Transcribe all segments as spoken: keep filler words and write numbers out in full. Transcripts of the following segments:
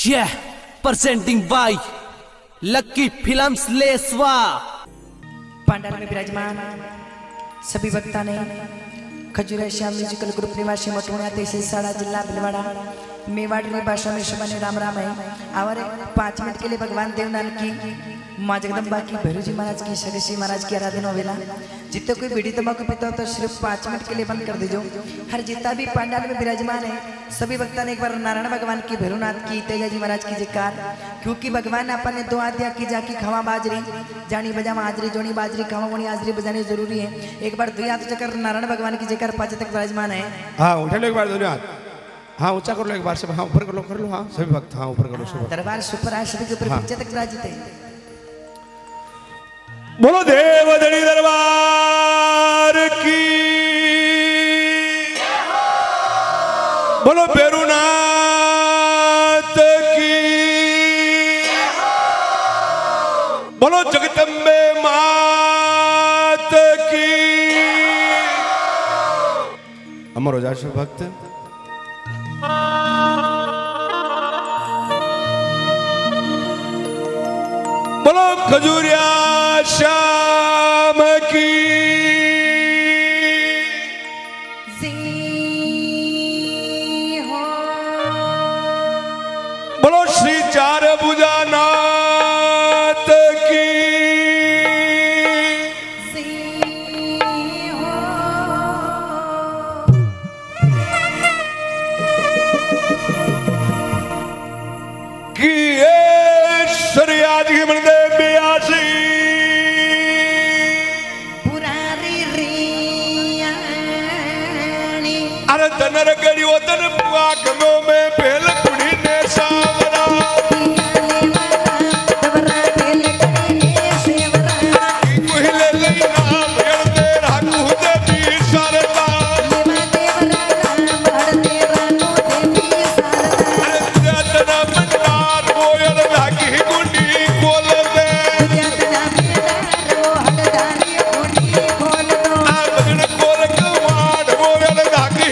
Yeah, presenting by lucky films लेसवा। पंडाल में विराजमान सभी वक्ता ने खजूरा श्याम म्यूजिकल ग्रुप निवासी मटोणा तहसील साड़ा जिला भिलवाड़ा मेवाड़ी भाषा में शबाने राम राम है। और पाँच मिनट के लिए भगवान देवनान की माँ जगदम्बा की भैरू जी महाराज की सगसी महाराज की आराधना होवेला। जितने कोई बीड़ी तंबाकू पीता हो तो सिर्फ पाँच मिनट के लिए बंद कर दीजो। हर जितना भी पंडाल में विराजमान है सभी वक्ता ने एक बार नारायण भगवान की भैरूनाथ की तेजा जी महाराज की जयकार, क्योंकि भगवान अपन ने दो आद्या की जाकी खवा बाजरी जानी बजा हाजरी जोनी बाजरी खवा वोनी हाजरी बजानी जरूरी है। एक बार दुआ तो चक्कर नारायण भगवान की जयकार पाँच तक विराजमान है। हाँ उठा लो एक बार धन्यवाद। हाँ ऊंचा कर लो एक बार से। हाँ ऊपर कर लो कर लो। हाँ सभी भक्त हाँ ऊपर कर लो सब। दरबार सुपर है सभी के ऊपर हाँ। पंच तक विराजित है। बोलो देवधनी दरबार की, बोलो भैरूनाथ की, बोलो जगदम्बे मात की। अमर हो जाए भक्त। बोलो खजूरिया श्याम की। बोलो श्री चार भुजानाथ की। कि ईश्वरी आज की मंदिर तनर गड़ी वतन पुआकमो में पहल कुड़ी ने सावरा तवरा पहल कुड़ी ने सेवरा कोहिले लेना भेड़ दे राकू दे दी सरदा लेवा देवरा राम हर दे रानो दे दी सरदा अरे तना मंदार वो यार भागी गुंडी खोल दे तना मंदार वो हट दानी गुंडी खोल दो आ बजन खोल कवाड़ वो यार भागी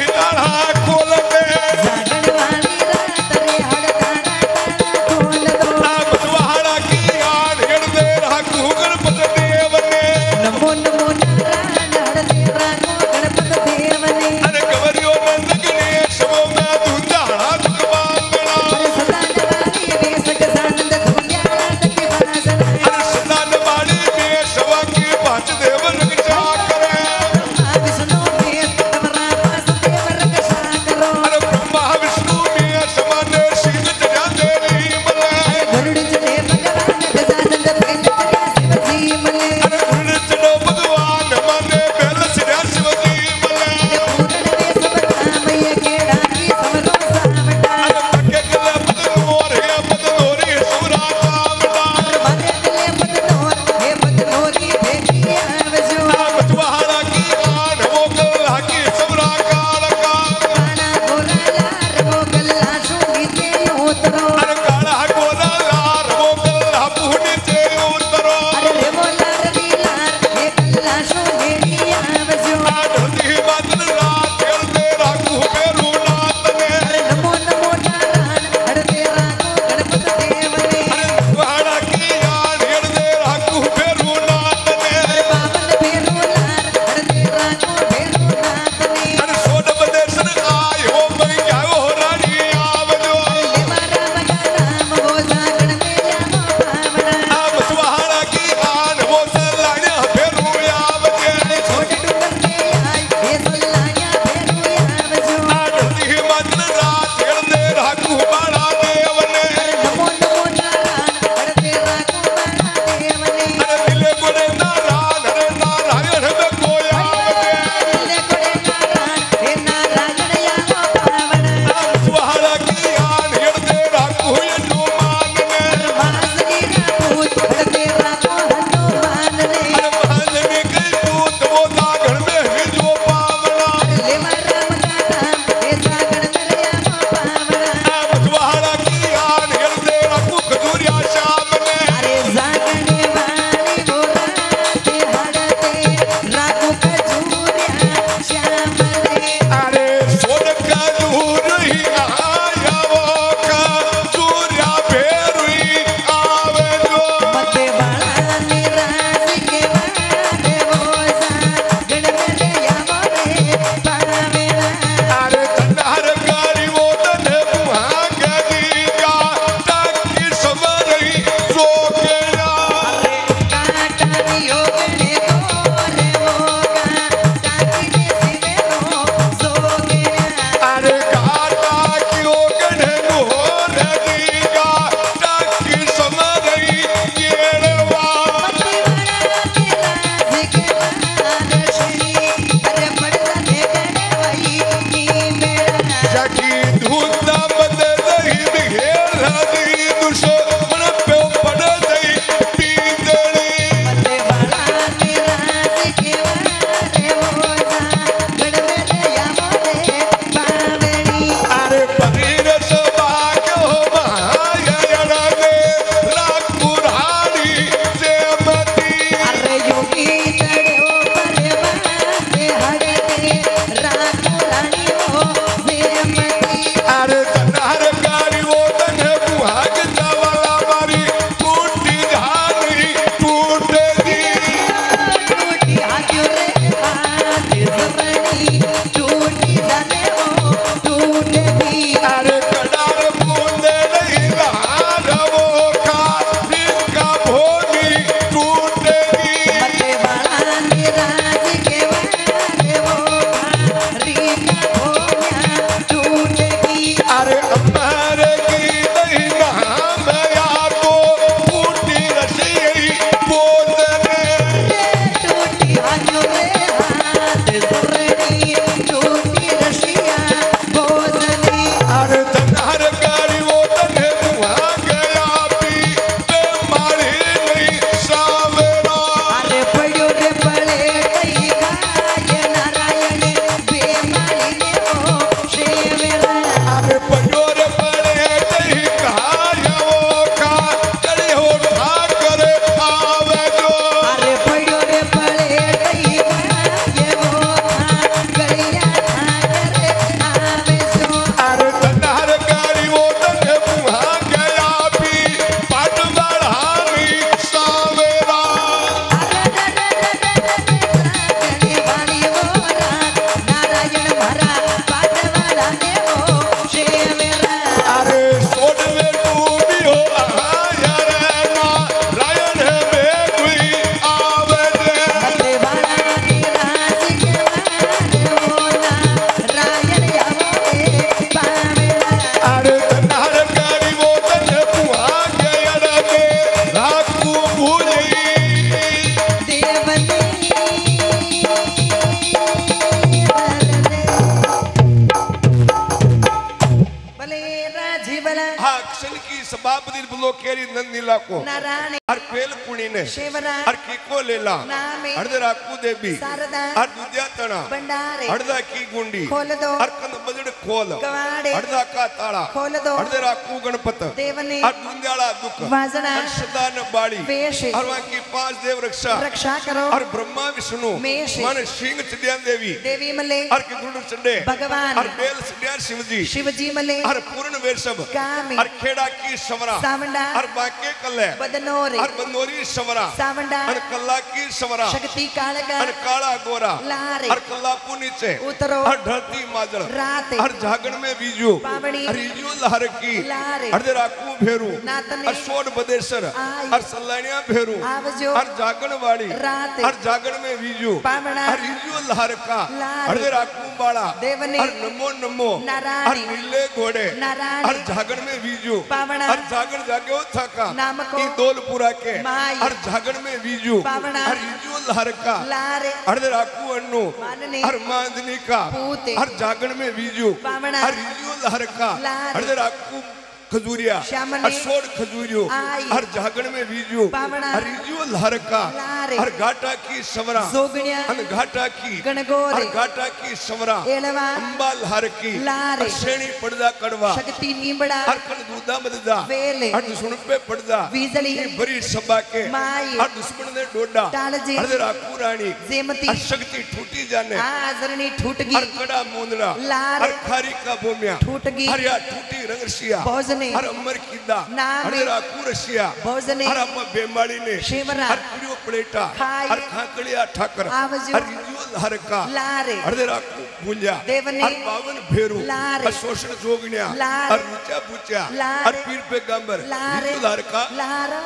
जीवला हाँ क्षण की सभापति बोलो केरी नंदनीला को नारायण हर पेल कुणी ने शिवरा हर की लेला नामे हरदरा कु देवी शारदा हर दुधिया तना भंडारे हरदा की गुंडी खोल दो हर कंद बजड़ खोल कवाड़े हरदा का ताला खोल दो हरदरा कु गणपत देवने हर दुंद्याला दुख वाजना हर सदा न बाड़ी वेश हर वहाँ की पांच देव रक्षा रक्षा करो हर ब्रह्मा विष्णु मेष मन सिंह चंद्या देवी देवी मले हर के गुरु चंडे भगवान हर बेल चंड्या शिवजी शिवजी मले हर पूर्ण वेशब कामी हर खेड़ा की सवरा सावंडा हर बाके कल्ले बदनोरे हर बंदोरी सवरा सावंडा हर कल्ला की सवरा शक्ति कालका हर काला गोरा लारे हर कल्ला पुनीचे उतरो हर धरती माजड़ राते हर झागण में बीजू पावड़ी हर इजू लहर की लारे हर देरा कु भेरू नातने हर सोड बदेसर आई हर सल्लानिया भेरू आवजो हर जागण वाली राते हर जागण में बीजू पावड़ा हर इजू लहर का लारे हर देरा कु बाड़ा देवने हर नमो नमो नारायण हर नीले घोड़े नारायण हर जागण में बीजू पावड़ा हर जागण जागे थका नाम को की दोलपुरा के माई हर जागण में बीजू पावड़ा हर इजू लहर का लारे हर देरा कु अन्नू मानने हर मांदनी का पूते हर जागण में बीजू पावड़ा हर इजू लहर का लारे हर देरा कु खजूरिया श्यामने हर सोड खजूरियो आई हर जागण में बीजू पावड़ा हर इजू लहर का लारे हर घाटा की सवरा जोगण्या हर घाटा की गणगोरे हर घाटा की सवरा एलवा अंबा लहर की लारे हर श्रेणी पड़दा कड़वा शक्ति नींबड़ा हर कण दूधा मददा वेले हर दुश्मन पे पड़दा वीजली ये बड़ी सभा के माई हर दुश्मन ने डोडा टालजे हर देरा कुरानी जेमती हर शक्ति ठूटी जाने आजरनी ठूट हर गई कड़ा मूंदड़ा लारे हर खारी का बोमिया ठूट गई हर या ठूटी रंगरसिया भोजने हर अमर किदा नामे हर देरा कुरसिया भोजने हर अम्मा बेमाड़ी ने शिवरा हर कुड़ियो प्लेटा खाई हर खाकड़िया ठाकर आवजो हर इजो हर का लारे हर देरा भूंजा देवने हर बावन भेरू लारे हर शोषण जोगण्या लारे हर ऊंचा पूचा लारे हर पीर पैगंबर लारे इजो हर का लारो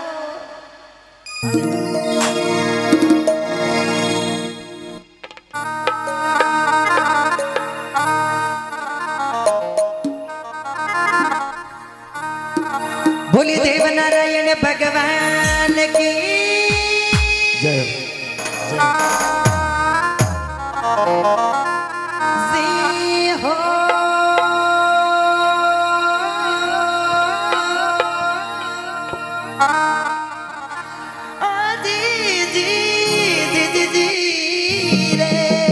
बोली देव नारायण भगवान की जय जी हो जी जी जी जी जी रे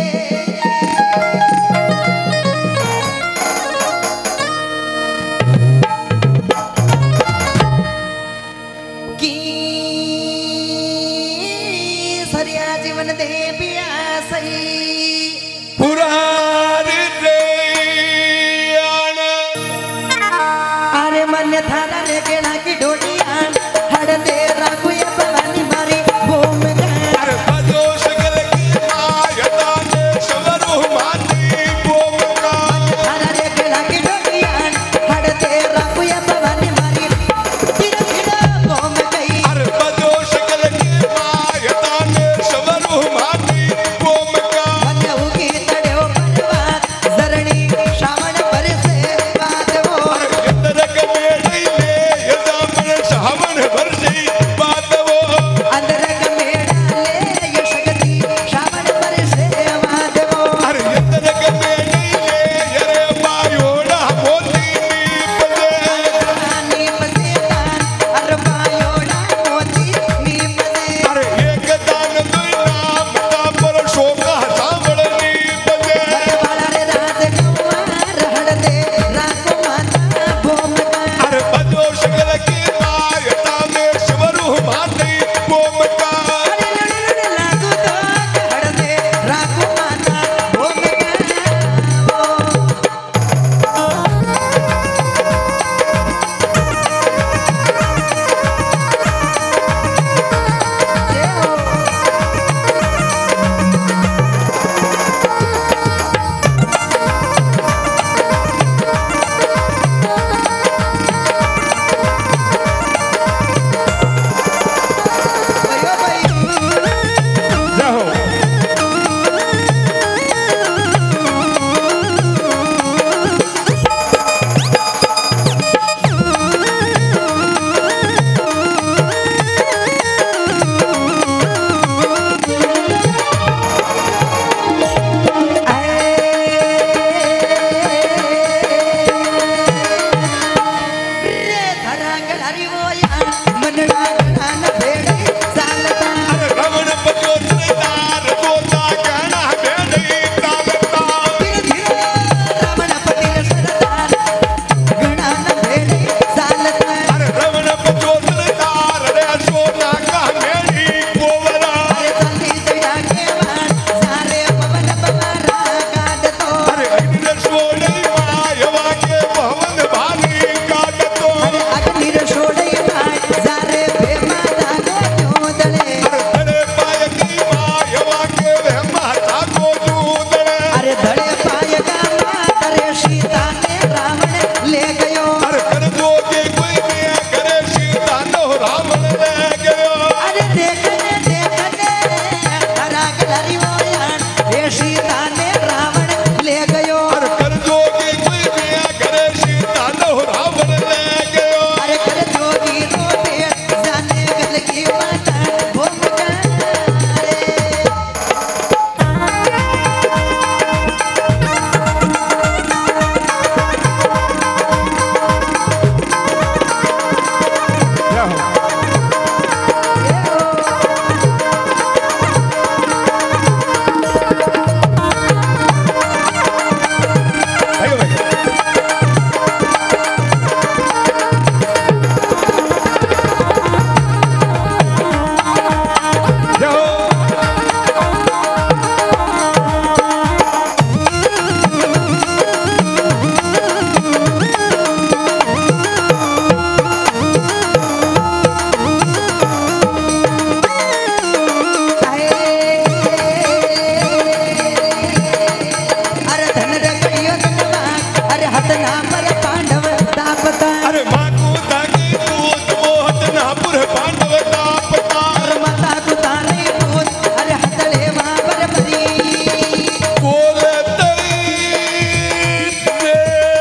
की सरिया जीवन दे पिया सही पुरारी रे आना अरे मन थारा रे केड़ा की डोडिया हड़ दे राखू ये भवानी मारी घूम अरे भजो सकल की आयता ने शवरु मानी बोम का थारा रे केड़ा की डोडिया हड़ दे राखू ये भवानी मारी धीरे धीरे घूम गई अरे भजो सकल की आयता ने शवरु मानी बोम का बन्नऊ की तड़ो परवात जरणी श्रावण बरसे बात हो अरे इंद्र के मेढ़ई में यदा मन सावन भर अरे माकू तागी पूत मोहत नापुर पांडव तापता अरे माता को ताने पूत अरे हतले वहां पर परी बोले तई ने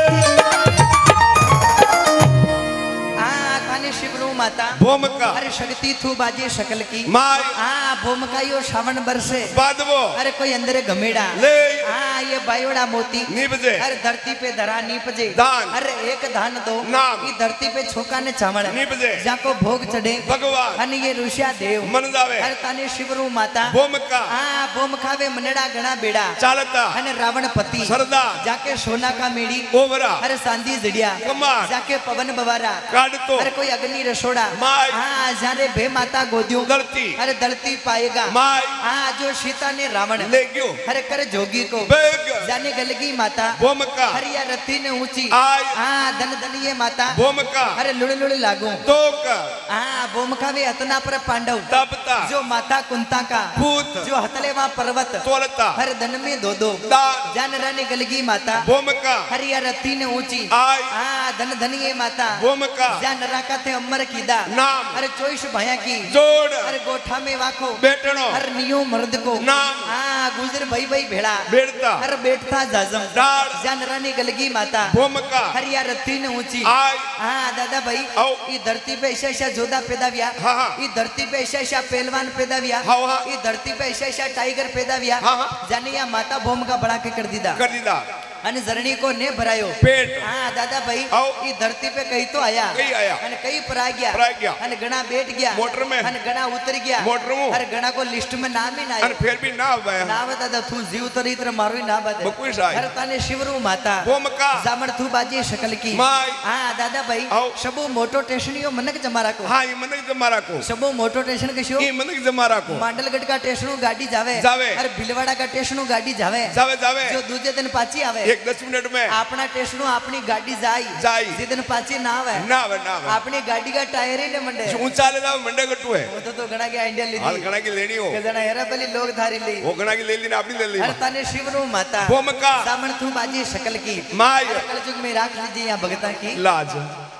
आ ताने शिवरू माता भूमिका अरे शक्ति थू बाजे शकल की माय आ भूमिका यो श्रावण बरसे बादवो अरे कोई अंदर गमेड़ा ले हाँ ये बायोड़ा मोती निपजे अरे धरती पे धरा नीपजे दान अरे एक धान दो नाम ये धरती पे छोका ने चावल निपजे जाको भोग चढ़े भगवान अने ये ऋषिया देव मन जावे अरे ताने शिवरू माता भूमिका हाँ भूम खावे मनड़ा गणा बेड़ा चालता अने रावण पति सरदा जाके सोना का मेड़ी ओवरा अरे सांदी जड़िया कमार जाके पवन बवारा काटतो अरे कोई अग्नि रसोड़ा माय हाँ जाने भे माता गोदियों धरती अरे धरती पाएगा माय हाँ जो सीता ने रावण ले गयो अरे कर जोगी को बेग जाने गलगी माता भूमिका हरिया रथी ने ऊंची आय हाँ धन धन ये माता भूमिका अरे लुड़ लुड़ लागू तोक हाँ भूमिका वे हतना पर पांडव तपता जो माता कुंता का भूत जो हतले वहाँ पर्वत तोलता हर धन में दो दो दान जान रानी गलगी माता भूमिका हरिया रथी ने ऊंची आय हाँ धन धन ये माता भूमिका जान राका थे अमर कीदा नाम अरे चोइस भया की जोड़ अरे गोठा में वाखो बेटनो हर नियो मर्द को नाम हाँ गुजर भाई भाई भेड़ा बेड़ता हर बैठता जाजम डाल जान रानी गलगी माता भूमिका हरिया रथी ने ऊंची आय हाँ दादा भाई आओ। ये धरती पे ऐसा ऐसा जोधा पैदा हुआ हाँ, हाँ। ये धरती पे ऐसा ऐसा पहलवान पैदा हुआ हाँ, हाँ। ये धरती पे ऐसा ऐसा टाइगर पैदा हुआ हाँ, हाँ। जाने या माता भूम का बड़ा के कर दीदा कर दीदा अने जरणी को ने भरायो पेट हाँ दादा भाई आओ। ये धरती पे कहीं तो आया कहीं आया। अने कहीं पर आ गया पर आ गया। अने गणा बैठ गया मोटर में। अने गणा उतर गया मोटर में। अरे गणा को लिस्ट में नाम ही ना अरे आयो फिर भी ना आवे ना दादा तू जीव तो इतर मारो ही ना बदे बकुश आए। अरे ताने शिवरू माता भूमिका जामण थू बाजी शकल की माय। हाँ दादा भाई आओ। सबो मोटो टेशनियो मनक जमारा को हाँ ये मनक जमारा को सबो मोटो टेशन कशो ये मनक जमारा को मांडलगढ़ का टेशनु गाड़ी जावे जावे। अरे भिलवाड़ा का टेशनु गाड़ी जावे जावे जावे जो दूजे दिन पाची आवे एक दस मिनट में अपना टेशनु अपनी गाड़ी जाई जाई। जी दिन पाची ना आवे ना आवे ना आवे अपनी गाड़ी का टायर ही ने मंडे जो ऊंचा ले जाओ मंडे कटू है वो तो तो गणा के आइडिया ली हाल घना की लेनी हो के जना हेरा पली लोग धारी ली वो घना की ले ली ना अपनी ले ली हर ताने शिवरू माता भूमिका सामण थू बाजी शकल की माय कल युग में राख लीजिए यहाँ भगता की लाज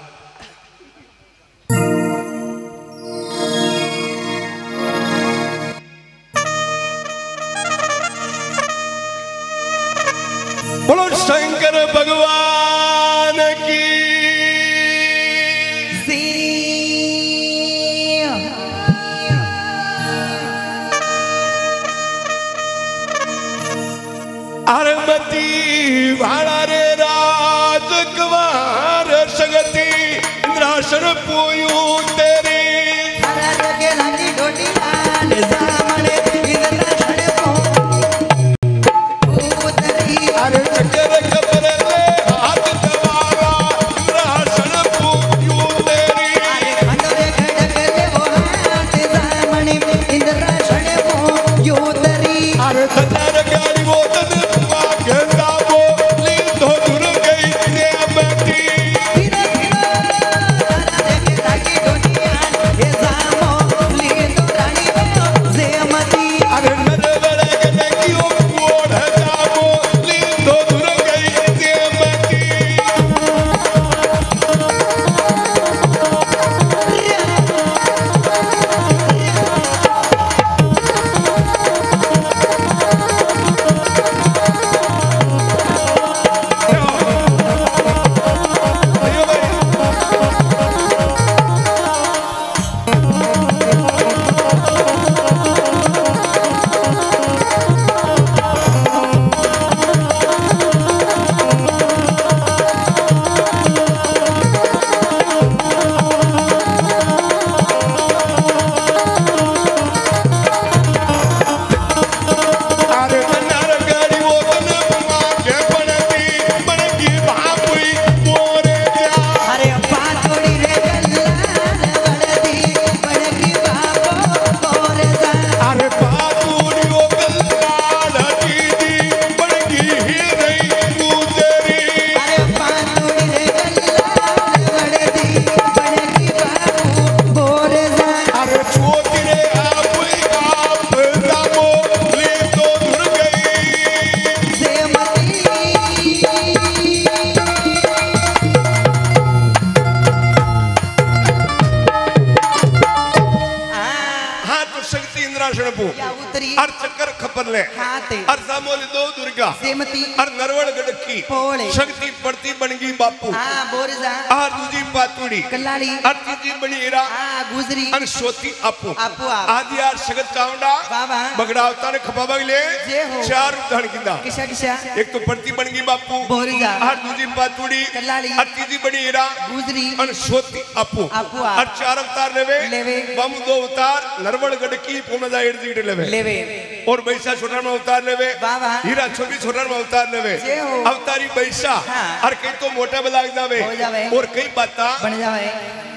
बोलो शंकर भगवान की अरमती भाड़ा रे राजकुमार सगती इंद्रासन पूयू तेरी हरा लगे लगी डोडी लाल सामने इधर छड़े को उतरी अरे चक्कर कबर ले हाथ दबावा इंद्रासन पूयू तेरी खंडरे खड़के वो हाथ सामने इधर छड़े को उतरी अरे खतर गाड़ी वो तन के दाबो ली तो दूर गई ने बैठी धीरे धीरे लगे लगी डोडी लाल ये सामो ली तो रानी वो जेमती प्रभु या उतरी अर चक्कर खपर ले हाथे अर सामोली दो दुर्गा सेमती अर नरवड़ गड़की पोले शक्ति पड़ती बनगी बापू हाँ बोरजा आर दूजी पातुड़ी कल्लाड़ी अर तीजी बनी हीरा हाँ गुजरी अन सोती आपू आपू आप आदि यार शगत चावड़ा बाबा बगड़ा अवतार खपा बगले जे हो चार धन किदा किसा किसा एक तो पड़ती बनगी बापू बोरजा आर दूजी पातुड़ी कल्लाड़ी अर तीजी बनी हीरा गुजरी अन सोती आपू आपू आप अर चार अवतार लेवे लेवे बम दो अवतार नरवड़ गड़की पुमदा इर्द लेवे लेवे और बैसा छोटा में अवतार लेवे बाबा हीरा छोटी छोटा में अवतार लेवे जे हो अवतारी बैसा हाँ। और कई तो मोटा बलाग जावे हो जावे और कई बाता बन जावे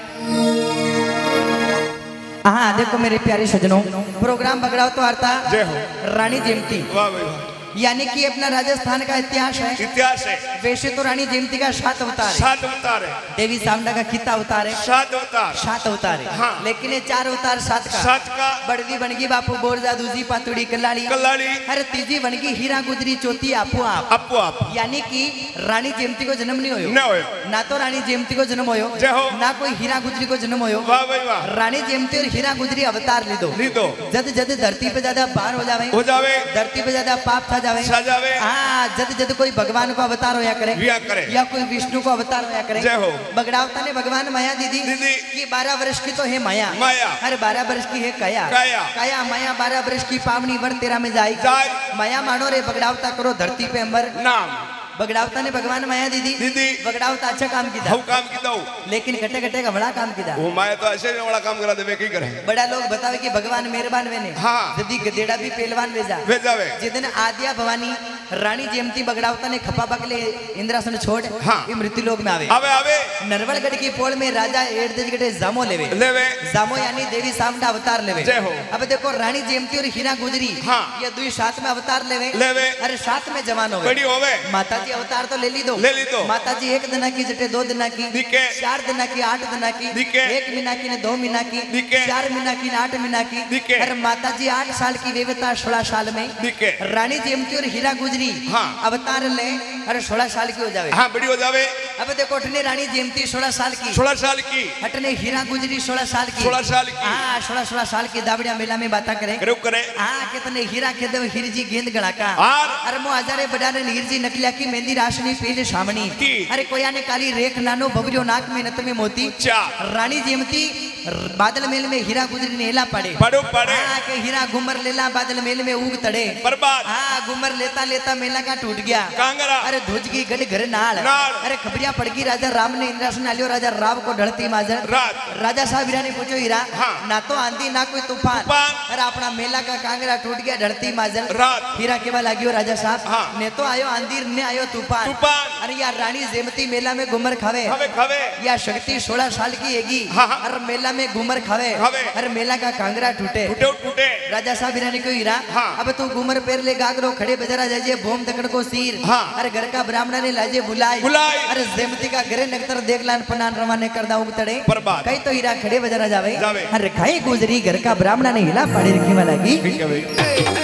हाँ देखो मेरे प्यारे सजनों प्रोग्राम बगड़ाओ तो आरता जय हो रानी जेमती वाह भाई वाह यानी कि अपना राजस्थान का इतिहास है इतिहास है वैसे तो रानी जेमती का सात अवतार है सात अवतार है देवी सामना का कितना अवतार है सात अवतार सात अवतार है हाँ। लेकिन ये चार अवतार सात का सात का बड़दी बनगी बापू बोरजा दूजी पातुड़ी कल्लाड़ी कल्लाड़ी अरे तीजी बनगी हीरा गुजरी चौथी आपू आप आपू आप यानी कि रानी जेमती को जन्म नहीं होयो न होयो ना तो रानी जेमती को जन्म होयो जय हो ना कोई हीरा गुजरी को जन्म होयो वाह भाई वाह रानी जेमती और हीरा गुजरी अवतार ले दो ली दो जद जद धरती पे ज्यादा पार हो जावे हो जावे धरती पे ज्यादा पाप था जावे छा जावे हाँ जद जद कोई भगवान को अवतार होया करे विया करे या कोई विष्णु को अवतार होया करे जय हो बगड़ावता ने भगवान माया दीदी दीदी की बारह वर्ष की तो है माया माया अरे बारह वर्ष की है काया काया काया माया बारह वर्ष की पावनी वर तेरा में जाए जाए माया मानो रे बगड़ावता करो धरती पे अंबर नाम बगड़ावता ने भगवान माया दीदी दीदी बगड़ावता अच्छा काम किया हम काम की दो लेकिन घटे घटे का बड़ा काम किया वो माया तो ऐसे बड़ा काम करा देवे की करे बड़ा लोग बतावे कि भगवान मेहरबान वेने हाँ। यदि गदेड़ा भी पहलवान वेजा वे जावे जिदन आद्या भवानी रानी जेमती बगड़ावता ने खपा बकले इंद्रासन छोड़ हाँ। ये मृत्यु लोक में आवे आवे आवे नरवड़गढ़ की पोल में राजा एडदेज गटे जामो लेवे लेवे जामो यानी देवी सामना अवतार लेवे जय हो। अब देखो रानी जेमती और हीरा गुजरी हाँ। ये दुई साथ में अवतार लेवे लेवे अरे साथ में जवान हो बड़ी होवे माता जी अवतार तो ले ली दो ले ली दो माता जी एक दिना की जटे दो दिना की दिखे चार दिना की आठ दिना की दिखे एक महीना की ने दो महीना की दिखे चार महीना की ने आठ महीना की दिखे अरे माता जी आठ साल की वेवता सोलह साल में दिखे रानी जेमती और हीरा गुजरी हाँ। अवतार ले अरे सोलह साल की हो जावे हाँ बड़ी हो जावे अब देखो अटने रानी जेमती सोलह साल की सोलह साल की अटने हीरा गुजरी सोलह साल की सोलह साल की हाँ सोलह सोलह साल की दावड़िया मेला में बात करे करे करे हाँ कितने हीरा के दव हीरजी गेंद गड़ाका और अरे मो हजारे बडाने हीरजी नकलिया की मेहंदी राशनी पीले सामनी ती। अरे कोया ने काली रेख नानो बबरियो नाक में नत में मोती चार रानी जेमती बादल मेल में हीरा गुजरी ने हेला पड़े पड़ो पड़े हाँ के हीरा घुमर लेला बादल मेल में उग तड़े बर्बाद हाँ घुमर लेता लेता मेला का टूट गया कांगरा अरे ध्वज की गढ़ घर नाल नाल। अरे खबरिया पड़ गई राजा राम ने इंद्रासन आलियो राजा राव को ढलती माजर रात राजा साहब हीरा ने पूछो हीरा हाँ। ना तो आंधी ना कोई तूफान तूफान। अरे अपना मेला का कांगरा टूट गया ढलती माजर रात हीरा केवल लागियो राजा साहब हाँ। ने तो आयो आंधी ने आयो तूफान तूफान। अरे यार रानी जेमती मेला में घुमर खावे खावे खावे या शक्ति सोलह साल की हैगी हाँ, हाँ। अरे मेला में घुमर खावे खावे। अरे मेला का कांगरा टूटे टूटे टूटे राजा साहब हीरा ने क्यों हीरा हाँ। अब तू घूमर पैर ले गागरो खड़े बजरा जाजे भूम दकड़ को सिर हाँ। अरे घर का ब्राह्मण ने लाजे बुलाई बुलाई। अरे जेमती का घरे नक्तर देख लान पनान रवाने कर दा उगतड़े बर्बाद। कई तो हीरा खड़े बजरा जावे जावे। अरे खाई गुजरी घर का ब्राह्मण ने हिला पाड़ी रखी वाला की ठीक है भाई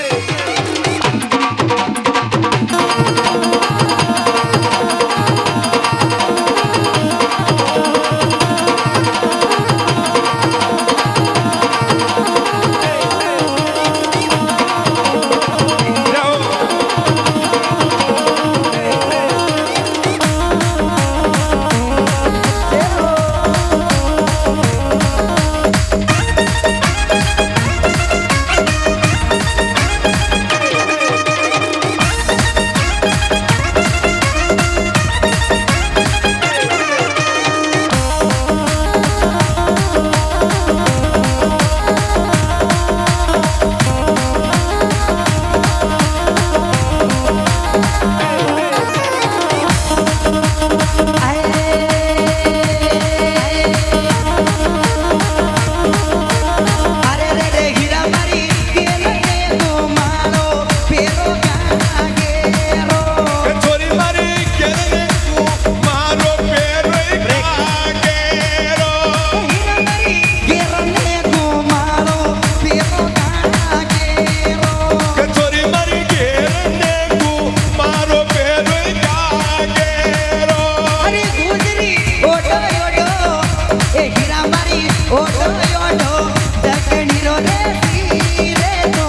ओटो ओटो दक्षिणी रो रे रे तो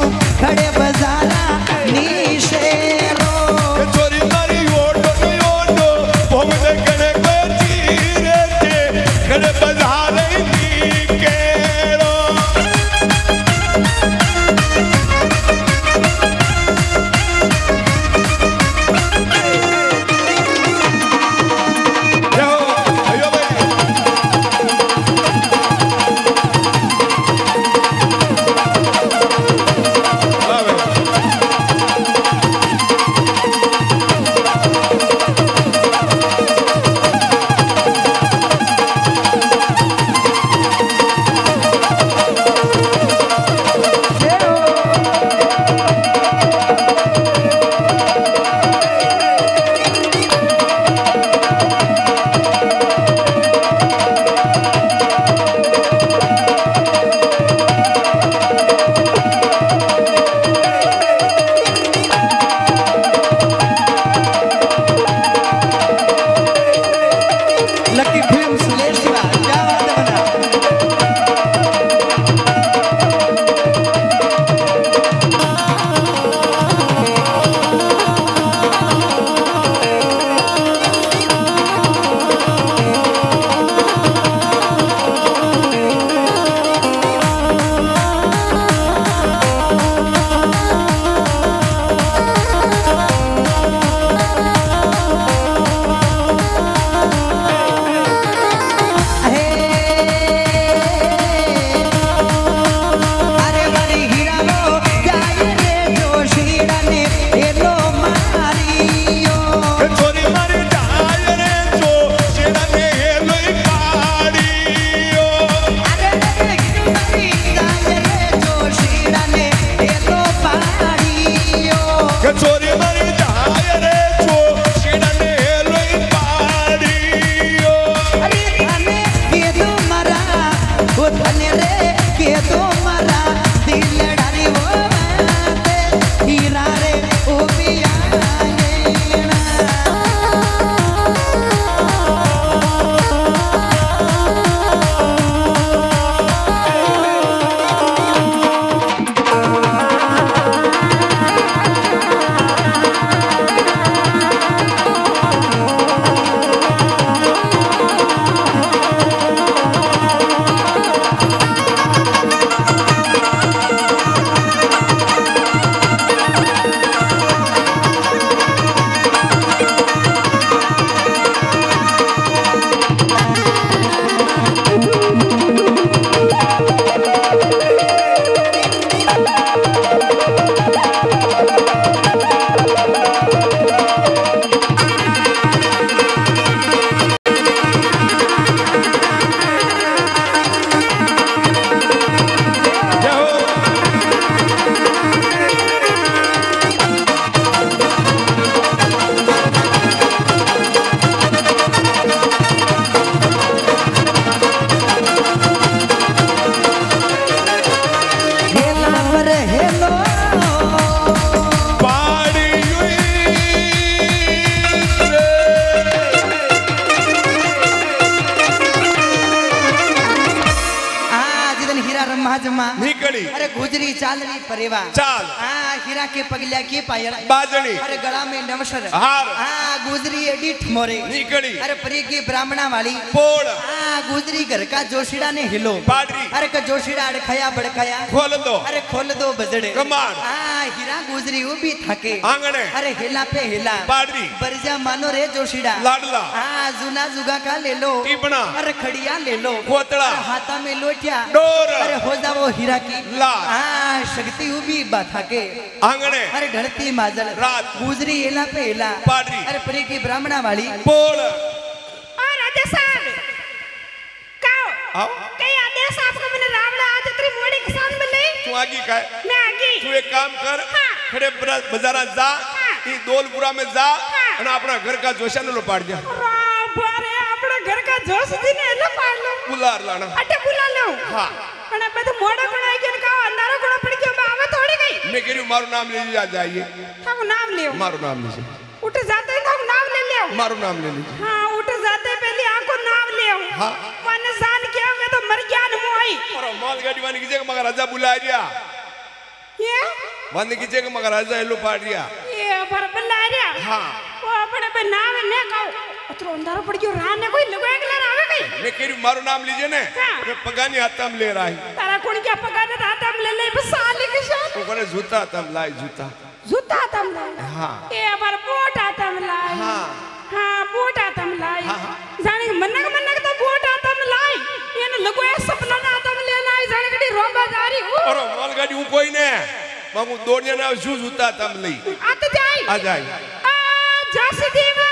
जम्मा जम्मा નીકળી अरे गुजरी चालनी परेवा ચાલ हाँ हीरा के पगलिया के पायल બાજણી अरे गला में नवसर હાર हाँ गुजरी एडी ठमोरे નીકળી अरे परी की ब्राह्मणा वाली પોળ हाँ गुजरी घर का जोशीड़ा ने हिलो પાડરી अरे का जोशीड़ा अड़खाया बड़खाया ખોલ દો अरे खोल दो बजड़े કમાડ हाँ हीरा गुजरी वो भी थके આંગણે अरे हिला पे हिला પાડરી बरजा मानो रे जोशीड़ा લાડલા हाँ जुना जुगा का ले लो ટીપણા अरे खड़िया ले लो કોતળા हाथा में लोटिया ડોર अरे हो जाओ हीरा की લાલ हाँ शक्ति उबी बाथा के આંગણે अरे ढड़ती माजल रात गुजरी एला पे एला પાડરી अरे परी की ब्राह्मणा वाली પોળ और राजा साहब काओ આવ कई आदेश आपको मैंने रावड़ा आज तेरी मोड़ी किसान मिले તું આગી કાય मैं आगी તું એક કામ કર हाँ। ખડે બજારા જા हाँ। ઈ દોલપુરા में जा हाँ। અને આપણા ઘર का જોશાનો લો પાડ जा बारे अपने घर का जोश जी ने ले पाड़ लो બુલાર લાણા अटे बुला लो हाँ। पण अब तो मोड़ा कोना के का अंधारा कोना पड़ गया मैं आवे थोड़ी गई મેં કીધું મારું નામ લઈ જા જાઈએ हम नाम लियो મારું નામ લેજે उठ जाते हैं हम नाम ले लियो મારું નામ લઈ લેજે हाँ उठ जाते पहले आको नाम लियो हाँ। वन जान के मैं तो मर गया न मोई મારો માલ ગાડી વાની કીજે કે મગર રાજા બુલાઈ રહ્યા ये વાની કીજે કે મગર રાજા એલો પાડ રહ્યા ये पर बल्ला रिया हाँ। वो अपने पे नाम ने कहो अतरो अंधारा पड़ गयो रान ने कोई लगो एक लर आवे गई મેં કીધું મારું નામ લીજે ને हाँ। મેં પગાની હાથમ લે રાહી तारा कोण क्या पगाने रात हम ले ले बस साले के शान હું કોને જૂતા હાથમ લાય જૂતા जूता तम ले हाँ। ये पर बोट आतम लाई हाँ। हाँ बोट आतम लाई हाँ, हाँ। जाने मनक मनक तो बोट आतम लाई ये न लगो है सपना ना आतम ले लाई जाने कड़ी रोबा जारी हूँ મારો માલ ગાડી હું કોઈ ને હું દોડીને આવ શું જૂતા હાથમ લઈ आत जाई આ જાય आ जस देवा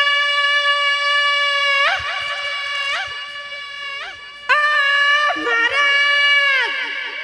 आ महाराज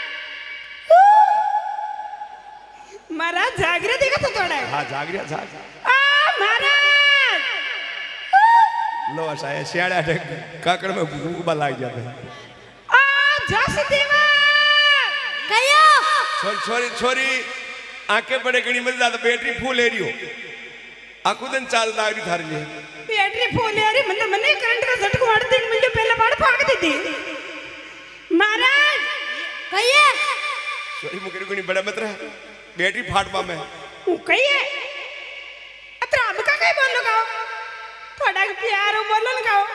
महाराज जागृति का तो थोड़ा है હા જાગર્યા જાગ आ महाराज લો સાહેબ શિયાળા ઢેક કાકડ में ભૂખબા લાગ જાતે आ जस देवा कयो छोरी छोरी छोरी आंखें बड़े घणी मत ज्यादा बैटरी फुल एरियो आखो दिन चाल लागरी थार लिए बैटरी फुल यारी मन मने करंट का झटको मार दिन मिल पहले बाड़ भाग दी थी महाराज कहिए छोरी मुकरी घणी बड़ा मत रहे बैटरी फाटवा में कहिए अतरा अब का कहीं बोलो गाओ थोड़ा प्यारो बोलो न गाओ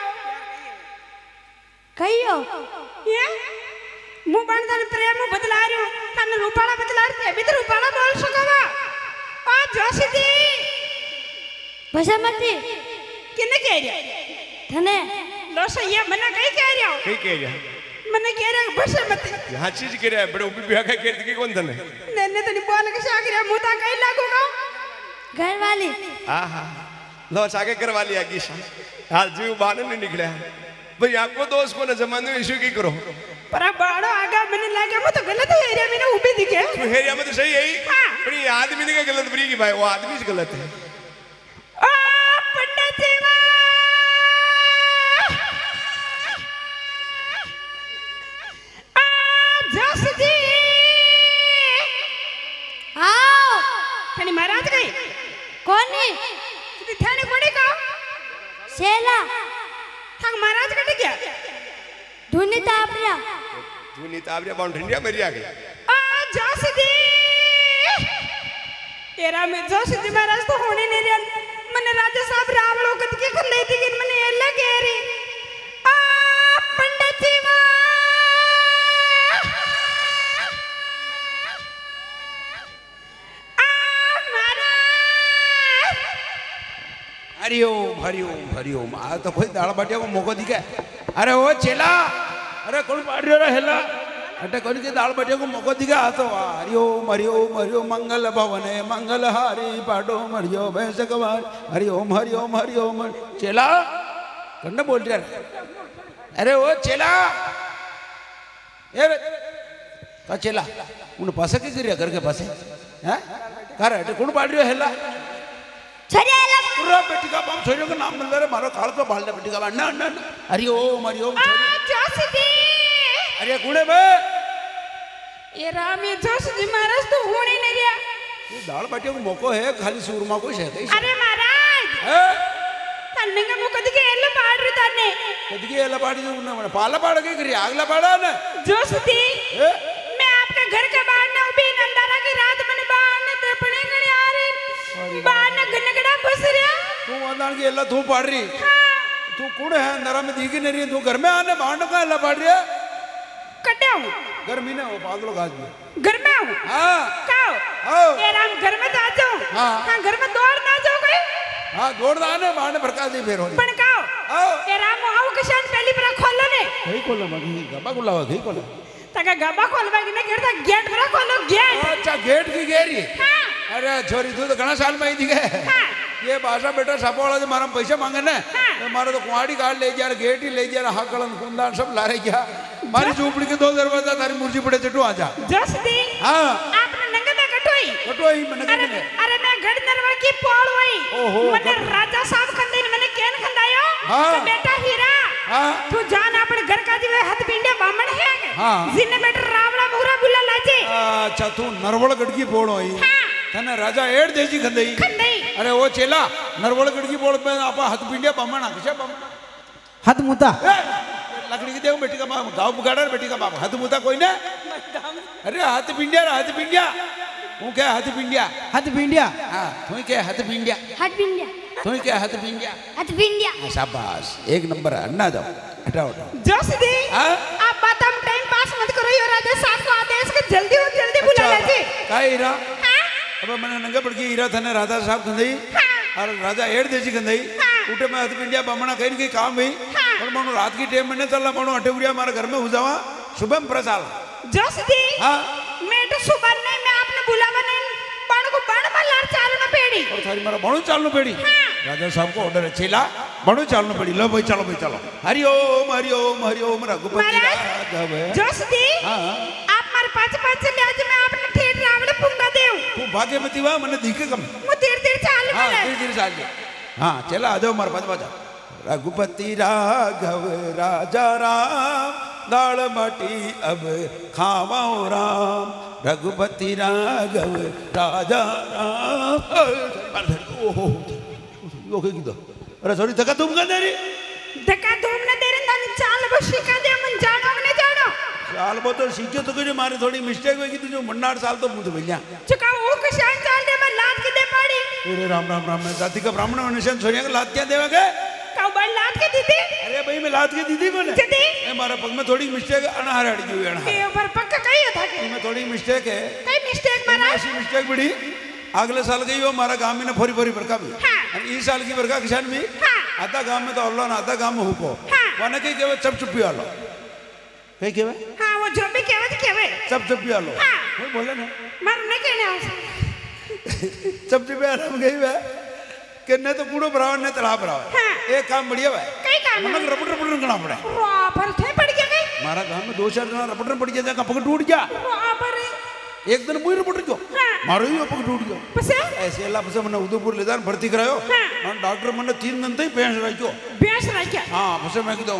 कहियो ये मुंह बंद कर प्रेम बदला रही हूं तने रूपाला बदला रही अभी तो रूपाला बोल सकोगा आ जोशी दी बसमती किने कह रही धने लो सही मने कहीं कह रही हो कई कह रहा मने कह रहा बसमती यहाँ चीज कह रहा है बड़े ऊपी बिहार का कहते कि कौन धने नन्ने तनी बोल के साग रहा मुंह ता कहीं लागूगा घर वाली आहा लो साके करवा लिया की हाल जीव बाहर नहीं निकले भाई आपको दोस्त को न जमाने में इशू की करो पर बाड़ो आगा मने लागे मु तो गलत है एरिया में ऊबे दिखे तो हेरिया में तो सही है ही हाँ। पर ये आदमी ने क्या गलत बरी की भाई वो आदमी से गलत है आ पंडित जीवा आ जस जी आओ थानी महाराज गई कोनी ती थाने कोड़ी का शेला थांग महाराज कट गया धुनी तापरा तू नहीं ताबरिया बाउंड इंडिया मेरी आ गई आ जस जी तेरा में जस जी महाराज तो होने नहीं रहा मने राजा साहब रावलो कद के कर लेती कि मने एला कह रही आ पंडित जीवा आ महाराज हरिओम हरिओम हरिओम आ तो कोई दाल बाटिया को मोको दिखे अरे ओ चेला अरे कौन पाड़ रहा हेला अटे कौन के दाल बाटिया को मोको दिखे आ तो हरिओम हरिओम हरिओम मंगल भवने मंगल हारी पाडो मरियो भैंस कवार हरिओम हरिओम हरिओम चेला कौन बोल रहा अरे ओ चेला ए का चेला उन पासे की गिरिया करके पासे हैं कर अटे कौन पाड़ रहा हेला छरियाला पूरा बेटी का बाप छोरियों का नाम मिल रहा है मारो काल तो बाल बेटी का ना ना हरिओम हरिओम आ जस जी अरे कुड़े बे ये राम ये जस जी महाराज तो होने नहीं रहा ये दाल बाटिया को मोको है खाली सूरमा को है कहीं अरे महाराज है तन्ने का मुकद के एल्लो पाड़ रही तन्ने कदगी एला पाड़ी जो ना पाला पाड़ के करी आगला पाड़ा ना जोस्ती ए? मैं आपके घर के बाहर ना उभी नंदारा की रात मैंने बाहर ने तेपने गणे आ रही बाहर ने गनगड़ा बस रहा तू वंदान की एल्ला तू पाड़ रही हाँ तू कौन है अंदर में दिखी नहीं रही तू घर में आने बाहर ना कहाँ एल्ला पाड़ रही है कटे हूँ घर में ना वो पागल गाज में घर में हूँ हाँ काओ आओ ये राम घर में जा जाओ हाँ। हाँ घर में दौड़ ना जाओ कोई हाँ दौड़ दाने बाहर ने भड़का दी फिर होने पण काओ आओ ये राम आओ किसान पहली बार खोलो ने कहीं कोला मगी गबा गुला हुआ कहीं कोला तका गबा खोलवा के ना घेरता गेट भरा खोलो गेट अच्छा गेट की गेरी हाँ अरे छोरी तू तो घना साल में ही दिखे हाँ ये भाषा बेटा सापो वाला जो मारा पैसे मांगे ना तो मारा तो कुआड़ी काट ले जा गेट ही ले जा हाँ कलन कुंदान सब ला रहे क्या मारी झूपड़ी के दो दरवाजा तारी मुर्जी पड़े चटू आ जा जोस्ती हाँ आपने नंगे में कटोई कटो ही मैंने अरे कहने अरे मैं गढ़ नरवर की पौड़ हुई ओहो, मैंने गढ़- राजा साहब खंदे मैंने केन खंदायो हाँ। तो बेटा हीरा हाँ। तू जान अपने घर का जीवे हथ पिंडे बामण है हाँ। जिन्ने बेटा रावड़ा मुगरा बुला लाजे अच्छा तू नरवड़ गड़की बोड़ होई हाँ। तने राजा एड़ देजी खंदई खंदई अरे वो चेला नरवड़ गड़की बोड़ पे आपा हाथ पिंडिया बमना किसे बम हद मुता ए, लकड़ी की देव बेटी का बाप गाँव बुगाड़ा बेटी का बाप हाथ मुता कोई ना अरे हाथ पिंडिया हाथ पिंडिया तू क्या हाथ पिंडिया हद भिंडिया हाँ तू क्या हाथ पिंडिया हट बिंडिया तू क्या हाथ पिंडिया हट बिंडिया हाँ, शाबाश एक नंबर अन्ना जाओ हटाओ हटाओ जोस्ती हाँ? आप बात हम टाइम पास मत करो ये राजा साहब को आदेश के जल्दी और जल्दी बुला लाजे का हीरा हाँ अब मैंने नंगे पड़की हीरा थने राजा साहब खंदई और राजा एड़ देजी खंदई उठे में हाथ पिंडिया बमना कहीं कहीं काम हुई और मनो रात की टाइम मैंने चलना मनो अटेवरिया हमारे घर में उजावा शुभम प्रसाद जोस्ती हाँ मैं तो सुबह नहीं मैं आपने बुलावा नहीं बाण को बाण में लार चाल में पेड़ी और थारी मारा बणु चालनु पेड़ी राजा साहब को ऑर्डर है चेला बणु चालनु पेड़ी लो भाई चलो भाई चलो हरिओम हरिओम हरिओम रघुपति राघव जोस्ती हाँ आप मारे पाँच पाँच चले आज मैं आपने ठेठ रावण पुंगा देव तू भाग्यवती वा मने दिखे कम वो तीर तीर चाल हाँ में धीरे धीरे चाल हाँ चला आ जाओ मारे पास बाजा रघुपति राघव राजा राम दाल बाटी अब खावाओ राम रघुपति राघव राजा राम ओहो ओके किधर अरे सॉरी धक्का तुम कर दे रही धक्का धूम न दे रहे तानी चाल बस शिका दे मन जानो न जानो साल बो तो सीखे तो कुछ मारी थोड़ी मिस्टेक हुई कि तुझे मन्नार साल तो मुझे भैया चुका वो किसान चाल दे मैं लाद के दे पाड़ी अरे राम राम राम मैं जाति का ब्राह्मण मनुष्य सोनिया का लाद क्या देवा के काउ बड़ लाद के दीदी अरे भाई मैं लाद के दीदी को ने दीदी ए मारा पग में थोड़ी मिस्टेक अनहार अड़ गई अनहार के ऊपर पक्का कही था के में थोड़ी मिस्टेक है कई मिस्टेक मारा ऐसी मिस्टेक बड़ी अगले साल गई हो हमारा गांव में ना फोरी फोरी बरका भी हाँ। और इस साल की बरका किसान भी हाँ। आधा गांव में तो अल्लाह ना आधा गांव में हुको हाँ। वने कहीं केवे चप चुप्पी आलो कहीं केवे हां वो जो भी कहवे कहवे चप चुप्पी आलो हाँ। वो बोले ना मर न कहने आओ चप चुप्पी आलो हम गई वे कि ने तो कूड़ो भराव ने तला भराव हाँ। एक काम बढ़िया वे कई काम मनक रपट रपट रंगना पड़े रा पर थे पड़ गया गई हमारा गांव में दो चार जना रपट पड़ गया था पकड़ टूट गया रा पर एक दिन मुई रपट गयो हाँ। मारो ही पकड़ टूट गयो बस ऐसे अल्लाह बस मैंने उदयपुर ले जान भर्ती करायो हाँ। और डॉक्टर मैंने तीन दिन तक भैंस रखियो ब्यास रह क्या हाँ बस मैं कहता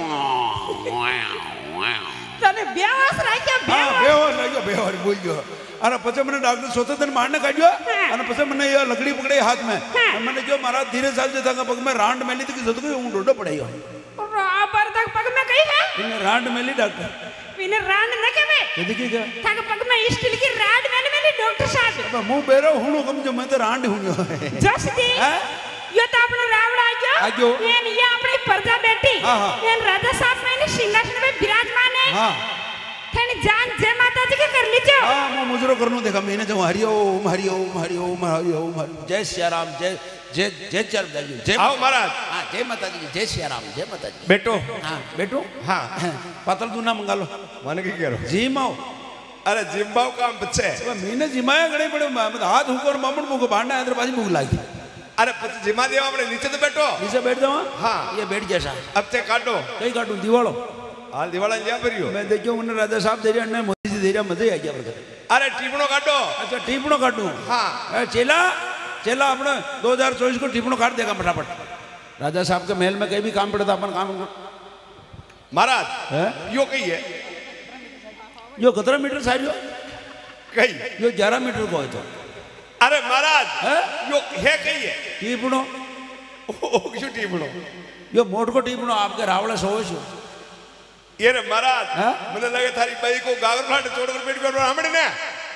तने ब्यास रह क्या हाँ ब्यास बेहोश रह गयो बेहोश बोल गयो अरे पछे मैंने डॉक्टर सोते दिन मारने काटियो हाँ। और पछे मैंने ये लकड़ी पकड़े हाथ में हाँ। और मैंने जो मारा धीरे साल जे था पग में रांड मेली थी जद को डोडो पड़ेयो रा पर तक पग में कही है इन्हें रांड मेली डॉक्टर इन्हें रांड न कहवे ये देखिए क्या थक पग में स्टील की राड मैंने मेरी डॉक्टर साहब अब मुंह बेरो हुणो कम जो मैं तो रांड हुणियो जस दी हैं? यो तो अपनो रावण आ गयो आ गयो। एन ये अपनी प्रजा बेटी हाँ, हाँ। एन राजा साहब मैंने सिंहासन में विराजमान है हाँ थन जान जय माता जी के कर लीजो हाँ मैं मुजरो करनो देखा मैंने जो हरिओम हरिओम हरिओम हरिओम हरि- जय सिया राम जय जय जय चर जय आओ महाराज हाँ जय माता जी जय सिया राम जय माता जी बेटो हाँ बेटो हाँ पातल दूना मंगा लो मन की करो जी माओ अरे जिम्बाव काम बच्चे मैंने जिमाया गणे पड़े हाथ हुको मामून मुको भांडा अंदर बाजी मुक लागी अरे પછી जिमा देवा આપણે નીચે તો બેઠો नीचे बैठ जाओ हाँ। ये बैठ जैसा अब ते काटो कई काटू दिवालो हाल दिवाळा ज्या भर्यो मैं देखियो उन्हें राजा साहब दे रहे मोदी जी दे रहा मजे आ गया बरकत अरे ટીપણો કાટો अच्छा टीपणो काटू हाँ। ए, चेला चेला अपने दो हजार चौबीस को टीपणो काट देगा फटाफट राजा साहब के महल में कहीं भी काम पड़े तो अपन काम महाराज है यो कही है यो सत्रह मीटर सारियो कही यो ग्यारह मीटर को है तो अरे महाराज है यो है कही है टीपणो ओ क्यों ટીપણો यो मोट को टीपणो आपके रावड़ा सो छो ये रे महाराज हाँ? मुझे लगे थारी बाई को गागर फाट छोड़ कर पेट कर हमने ने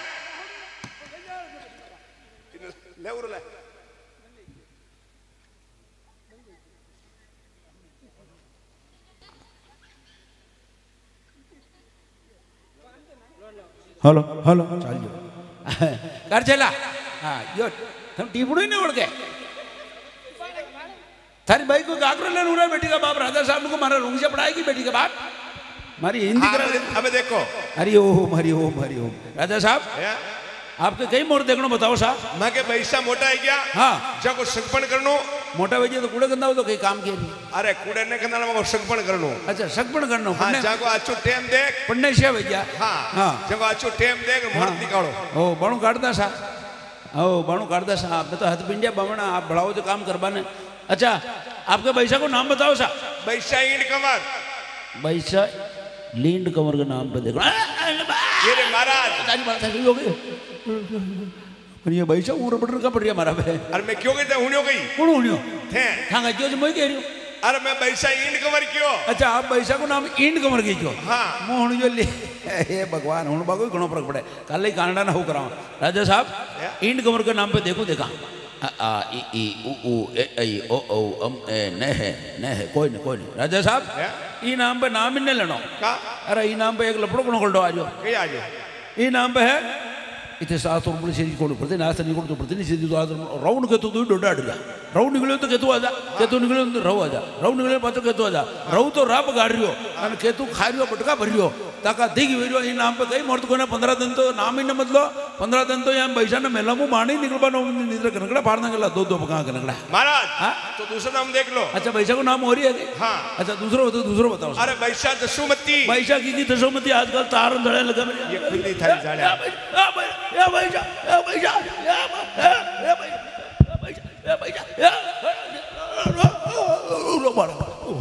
ले उर ले हेलो हेलो चल जो कर चला हाँ यो तुम टीपड़ू ही नहीं उड़ गए थारी भाई को गागरो लेने उड़ा बेटी का बाप राजा साहब को मारा रूंग से पढ़ाएगी बेटी का बाप मारी हिंदी करा ले अबे देखो हरि ओम हरि ओम हरि ओम राजा साहब आपके कई मोर देखनो बताओ साहब मैं के पैसा मोटा है क्या हाँ जाको सगपन करनो मोटा भैया तो कूड़े गंदा हो तो कई काम किए नहीं अरे कूड़े ने कंदा में सगपन करनो अच्छा सगपण करनो हाँ जाको अच्छो टाइम देख पढ़ने से भैया हाँ हाँ जाको अच्छो टाइम देख मोड़ निकालो ओ बणु काटदा सा ओ बणु काटदा सा आपने तो हाथ पिंडिया बमना आप बढ़ाओ तो काम करवाने अच्छा आपके भैसा को नाम बताओ सा पैसा ईंट कमर भैसा लींड कंवर के नाम पे देखो ये रे महाराज तारी बात है हो गई पर ये भैसा ऊर बटर का पड़िया मारा पे अरे मैं क्यों कहता हुनियो गई कौन हुनियो थे थांगा जो मैं कह रही हूं अरे मैं पैसा ईंट कमर क्यों अच्छा आप भैसा को नाम ईंड कंवर की क्यों हाँ मोहन जो ले हे भगवान हुन बागो घणो फर्क पड़े कल ही कांडा ना हो कराओ राजा साहब ईंड कंवर के नाम पे देखो देखा आ आ ई ई उ उ ए ऐ ओ ओ अम ए न है न है कोई नहीं कोई नहीं राजा साहब ई नाम पे नाम ही नहीं लेनो का अरे ई नाम पे एक लपड़ो कोण कोल्डो आजो कई आजो ई नाम पे है इथे सात और पुलिस को प्रति नास्त नहीं को प्रति निषेध तो राउंड के तो डोडा अड़ गया राउंड निकले तो केतु आजा केतु निकले तो रव आजा राउंड निकले पाछो केतु आजा रव तो राप गाड़ रियो अन केतु खा रियो बटका भरियो ताका दिग वेरियो ई नाम पे कई मर्द को ना पंद्रह दिन तो नाम ही न मतलब पंद्रह दिन तो यहां बैसा ने मेला मु माणी निकलबानो निद्र कनकड़ा फाड़ना गला दो दो पका कनकड़ा महाराज हाँ? तो दूसरा नाम देख लो अच्छा बैसा को नाम हो रही है हाँ अच्छा दूसरो हो तो दूसरो बताओ अरे बैसा जसुमती बैसा की की दशोमती आजकल तार धड़े लगा मेरे ये खुली थारी जाड़े या बैसा या बैसा या बैसा या बैसा या रो मारा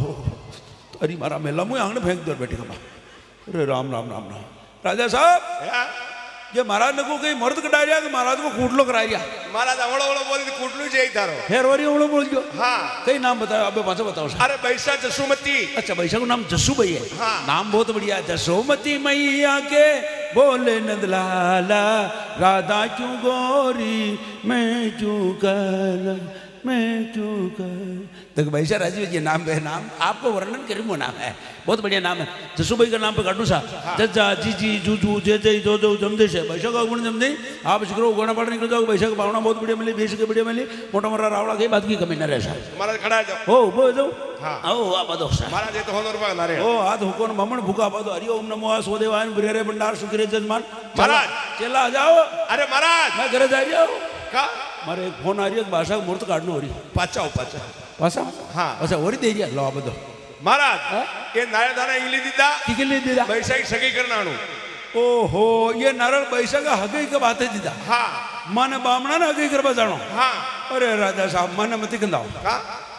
अरे मारा मेला मुझे आंगने फेंक दो बेटे का अरे राम राम राम राम राजा साहब ये महाराज ने को कहीं मर्द कटा रिया कि महाराज को कूटलो करा रिया महाराज अवड़ो अवड़ो बोल के कुटलू जाई थारो हेर वरी ओलो बोल जो हाँ कई नाम बताओ अबे पाछो बताओ अरे बैसा जसुमती अच्छा भैसा को नाम जसू भई है हाँ। नाम बहुत बढ़िया जसोमती मैया के बोले नंदलाला राधा क्यों गोरी मैं क्यों काला मैं क्यों काला देखो भैसा राजी जी नाम है नाम आपको वर्णन करूँ वो नाम है बहुत बढ़िया नाम है जसू भाई का नाम पे काटू सा जजा जीजी जूजू जे जे जो जो जमदेश है भैसा का गुण जमदे आप शिकरो गोना पाड़ निकल जाओ भैसा का भावना बहुत बढ़िया मिली बेस के बढ़िया मिली मोटा मोटा रावड़ा के बात की कमी न रह सा महाराज खड़ा जाओ हो वो जो हाँ। ओ आ बदो सा महाराज ये तो होनर रुपया ला रहे ओ हाथ हुकोन ममन भूखा पदो हरि ओम नमो सोदेवान बिरेरे भंडार सुखरे जजमान महाराज। चला आ जाओ अरे महाराज मैं घर जा रही हूँ का मारे एक फोन आ रही है भाषा मूर्त काटनो हो रही पाचाओ पाचा भाषा हाँ अच्छा हो रही दे रही लो बदो महाराज ये नारे दाना इंगली दीदा की लिए दीदा बैसा की सगी करना नु ओहो ये नारळ बैसा का हगई का बात है दीदा हाँ मन बामणा ना हगई करवा जानो हाँ अरे राजा साहब मन मत कंदाओ का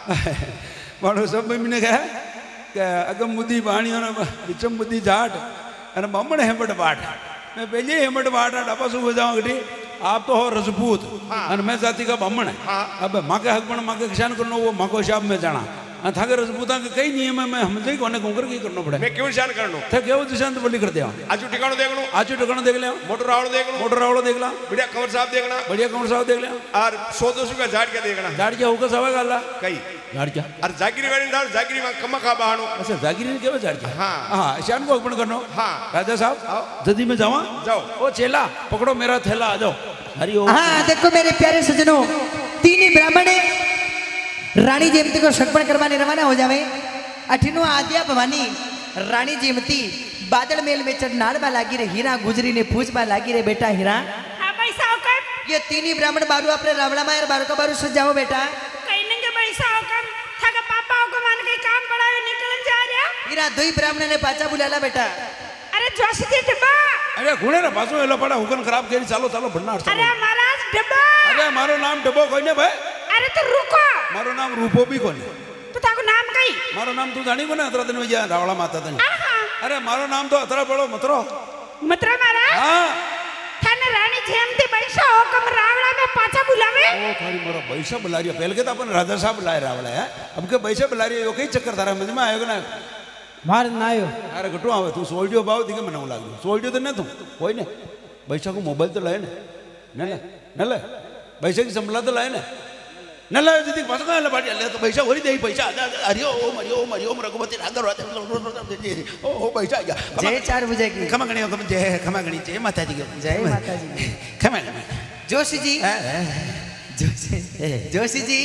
मारो सब मैंने कहा कि अगम मुदी बाणी और बिचम मुदी जाट अरे बमण हेमट बाट मैं पहले हेमट बाट डापा सुबह जाऊँ गटी आप तो हो रजपूत और मैं जाति का ब्राह्मण है हाँ। अब माँ के हक पण माँ के किसान करना वो माँ को शाप में जाना थाके रजपूता के कई नियम है मैं हमसे ही कोने घूम करके करना पड़े मैं क्यों निशान करनो थे केवल दिशांत बलि कर दिया आजू ठिकानो देखनो आजू टकना देख लिया मोटर रावड़ देखनो मोटर रावड़ो देख ला बढ़िया कंवर साहब देखना बढ़िया कमर साहब देख लिया और सौ दो सौ का झाड़ के देखना झाड़ क्या होगा सवा गाला कई झाड़ क्या और जागिरी वाली दाल जागिरी में कम खा बहानो अच्छा जागिरी ने केवल झाड़ क्या हाँ। हाँ शान को अर्पण करना हाँ। राजा साहब जल्दी में जावा जाओ। ओ चेला पकड़ो मेरा थैला आ जाओ हरि ओम हाँ देखो मेरे प्यारे सजनों तीन ही ब्राह्मण रानी जेमती को सगपण करवाने रवाना हो जावे अठिनो आद्या भवानी रानी जेमती बादल मेल में चढ़नाड़ बा लागी रे हीरा गुजरी ने पूछ बा लागी रे बेटा हीरा हाँ पैसा होकर ये तीन ही ब्राह्मण बारू अपने रावड़ा मायर बारू का बारू सजाओ बेटा कहीं नंगे पैसा होकर थाका पापा को मान के काम पड़ा है निकल जा रहा हीरा दो ही ब्राह्मण ने पाचा बुलाला बेटा अरे जोशी जी डब्बा अरे घुणे ना पाछो एलो पड़ा हुकन खराब केरी चालो चालो भंडार अरे चालो महाराज डब्बा अरे मारो नाम डबो कोई ने भाई अरे तो रुको मारो नाम रूपो भी कोनी तो ताको नाम कई मारो नाम तू जानी कोने अतरा दिन में जा रावड़ा माता तनी आहा अरे मारो नाम तो अतरा बड़ो मतरो मतरा महाराज हाँ थाने रानी जेमती पैसा होकर रावड़ा में पाचा बुलावे ओ थारी मारो पैसा बुला रही है पहले के तो अपन राजा साहब बुलाए रावड़ा है अब के पैसा बुला रही है यो कई चक्कर थारा समझ में आएगा ना मार नायो अरे घटो आवे तू सोल्डियो भाव दिखे मने लागू सोल्डियो तो न तू कोई ने पैसा को मोबाइल तो लाए ने न ले न ले पैसा की संभला तो लाए ने न ले जदी पास का ले बाटी ले तो पैसा होरी दे पैसा अरे ओ मरियो मरियो रघुपति नागर ओ ओ पैसा आ गया जय चार बजे की खमा गणी खमा जय खमा गणी जय माता जी जय माता जी खमा जोशी जी जोशी जोशी जी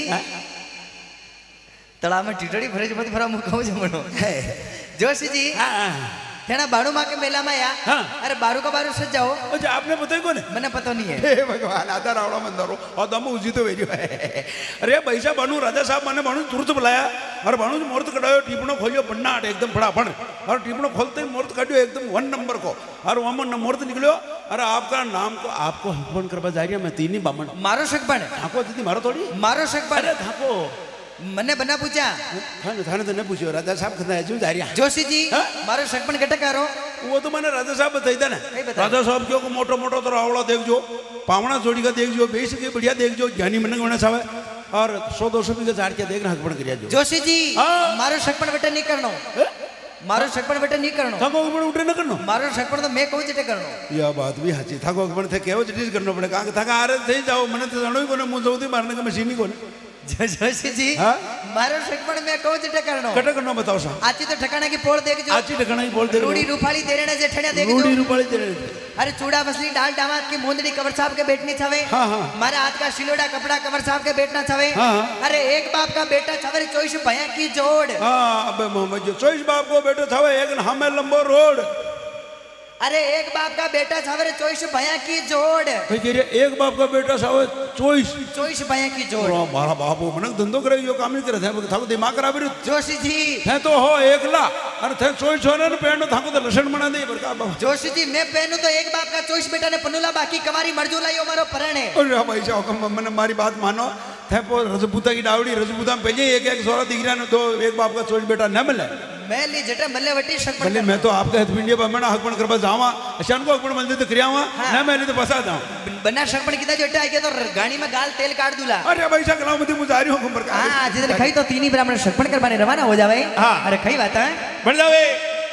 तड़ा में टिटड़ी भरे मत भरा मुखाऊ जमणो जोशी जी तेना बारू माँ के मेला में आया हाँ। अरे बारू का बारू सज जाओ अच्छा आपने पता ही कौन है मैंने पता नहीं है हे भगवान आधा रावड़ा मंदरो और दम उसी तो वेरियो है अरे पैसा बनू राजा साहब मैंने बनू तुरंत बुलाया और बनू मुहूर्त कटायो टिपणो खोलियो बन्नाट एकदम फटाफट और टिपणो खोलते ही मुहूर्त काटियो एकदम वन नंबर को और वहां मुहूर्त निकलियो अरे आपका नाम को आपको हकबन करवा जा रही है मैं तीन ही बामण मारो शकबन ठाको दीदी मारो थोड़ी मारो शकबन अरे ठाको मने बना पूछा थाने थाने तो नहीं पूछो राजा साहब खतना है जो जा रही है जोशी जी मारो शकबन घटक करो वो तो मैंने राजा साहब बताई था ना कई बताया? राजा साहब क्यों को मोटो मोटो तो रावड़ा देख जो पावना जोड़ी का देख जो बेस के बढ़िया देख जो ज्ञानी मन गणेश साहब और सौ दो सौ बीघा झाड़ के देखना हकबन करिया जो जोशी जी हाँ। मारो शकबन बेटा नहीं करनो मारो शकबन बेटा नहीं करनो थाको हकबन उठे न करनो मारो शकबन तो मैं कहूं जटे करनो या बात भी हाची थाको हकबन थे केवो जटिस करनो पड़े कांग थाका आरे थे जाओ मने तो जानो ही कोने मुंह जोती मारने का मशीन ही कोने जोशी जी हाँ? मारो शकबन मैं कहूं जटे करनो कटे करनो बताओ सा आची तो ठकाना की पोड़ देख जो आची ठकाना ही बोल दे रूड़ी रूपाली तेरे ने जेठनिया देख जो रूड़ी रूपाली तेरे अरे चूड़ा बसली डाल दामाद की मुंदड़ी कवर साहब के बेटनी छवे हाँ, हाँ। मारा हाथ का शिलोड़ा कपड़ा कवर साहब के बेटना छवे हाँ, हाँ। अरे एक बाप का बेटा छवे चोइस भैया की जोड़ हाँ अबे मोहम्मद जो चोइस बाप को बेटो था एक हमें लंबो रोड अरे एक बाप का बेटा छवे चोइस भैया की जोड़ भाई कह रहे एक बाप का बेटा सावे चोइस चोइस भैया की जोड़ और मारा बाप वो मनक धंधो करे यो काम नहीं करे थे थाको दिमाग खराब रे जोशी जी थे तो हो एकला और थे चोइस होने ने पेड़ थाको तो लक्षण बना दे बरका बाप जोशी जी मैं पहनू तो एक बाप का चोइस बेटा ने पनुला बाकी कमारी मरजूला यो मारो परण है अरे भाई साहब कम मैंने मारी बात मानो थे पो रजपूता की डावड़ी रजपूता में पहले एक एक सोरा दिखरा ने तो एक बाप का चोइस बेटा न मिले मैं ली जटा मल्ले वटी शकबन भले मैं तो आपके हथ पिंडिया पर मैं हकबन करवा जावा अशान को हकबन मंदिर तो क्रियावा ना मैंने तो फंसा जाऊं बना शकबन किता जोटा आके तो गाड़ी में गाल तेल काट दूला अरे भाई साहब कलाम मुझे मुजारी हो खबर का हाँ जिधर खई तो तीन ही ब्राह्मण शकबन करवाने रवाना हो जावे हाँ। अरे खई बात है बढ़ जावे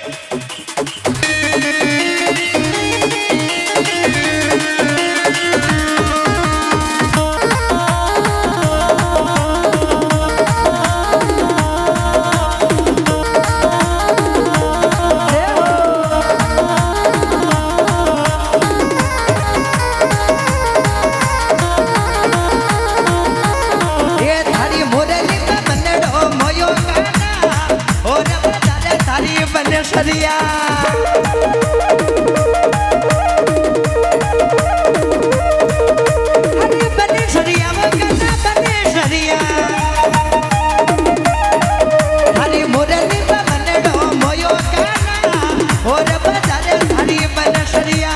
ये थारी मोरली पे बनड़ो मोयो काना और बजारे थारी बन सरिया अरे बन सरिया वो काना बन सरिया थारी मोरली पे बनड़ो मोयो काना और बजारे थारी बन सरिया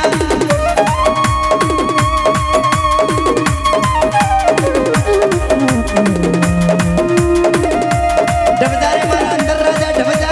डबजारे मारा अंदर राजा डबजा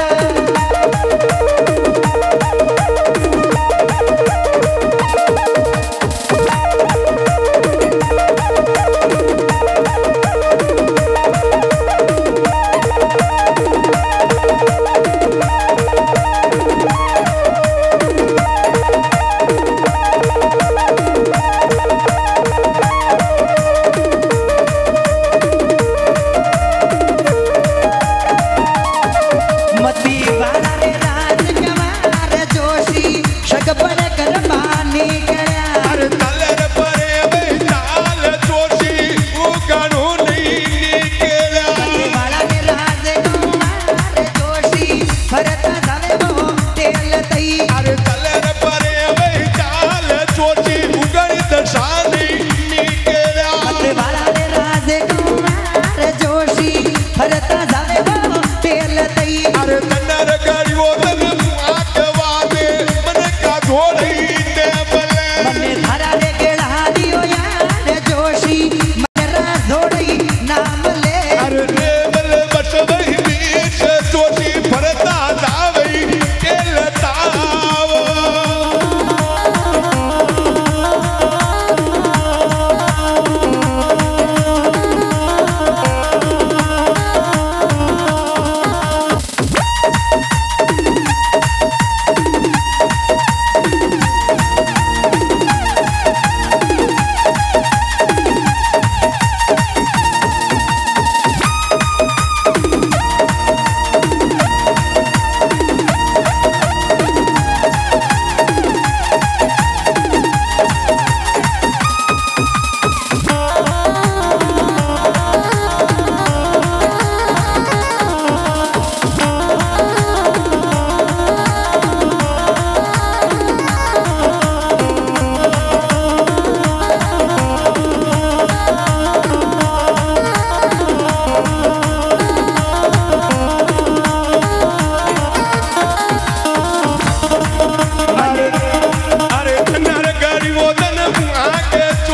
मती वाला रे राजकुमार जोशी शकबन करवानी करा अरे तलर परे वे चाल जोशी वो गानो नहीं निकला मती वाला रे राजकुमार जोशी भरत जावे वो तेल तई अरे तलर परे वे चाल जोशी उगड़ दशा नहीं निकला मती वाला रे राजकुमार जोशी भरत जावे वो तेल तई अरे कन्नर करियो तन आगवादे मन का घोड़ी ते बले मने धारा रे गेड़ा दियो यार जोशी मरा जोड़ी नाम ले अरे देवल बस वही बीच जोशी भरता जावई के लताव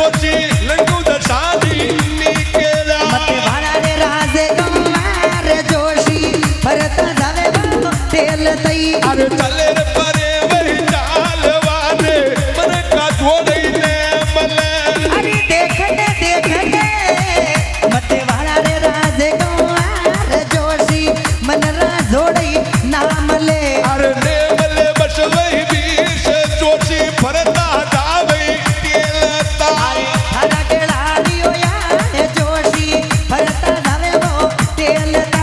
चोची लंगू दशानी निकला मते भाड़ा रे राजे गंवार जोशी भरत जावे वो तेल तई अरे चले रे परे वही चालवाने मन का जोड़ई ने मले अरे देखने देखने मते भाड़ा रे राजे गंवार जोशी मन रा जोड़ई नाम ले अरे ने मले बस वही बीस चोची भरता जावे तेलता हरा केड़ा दियो या जोशी भरत जावे वो तेल ता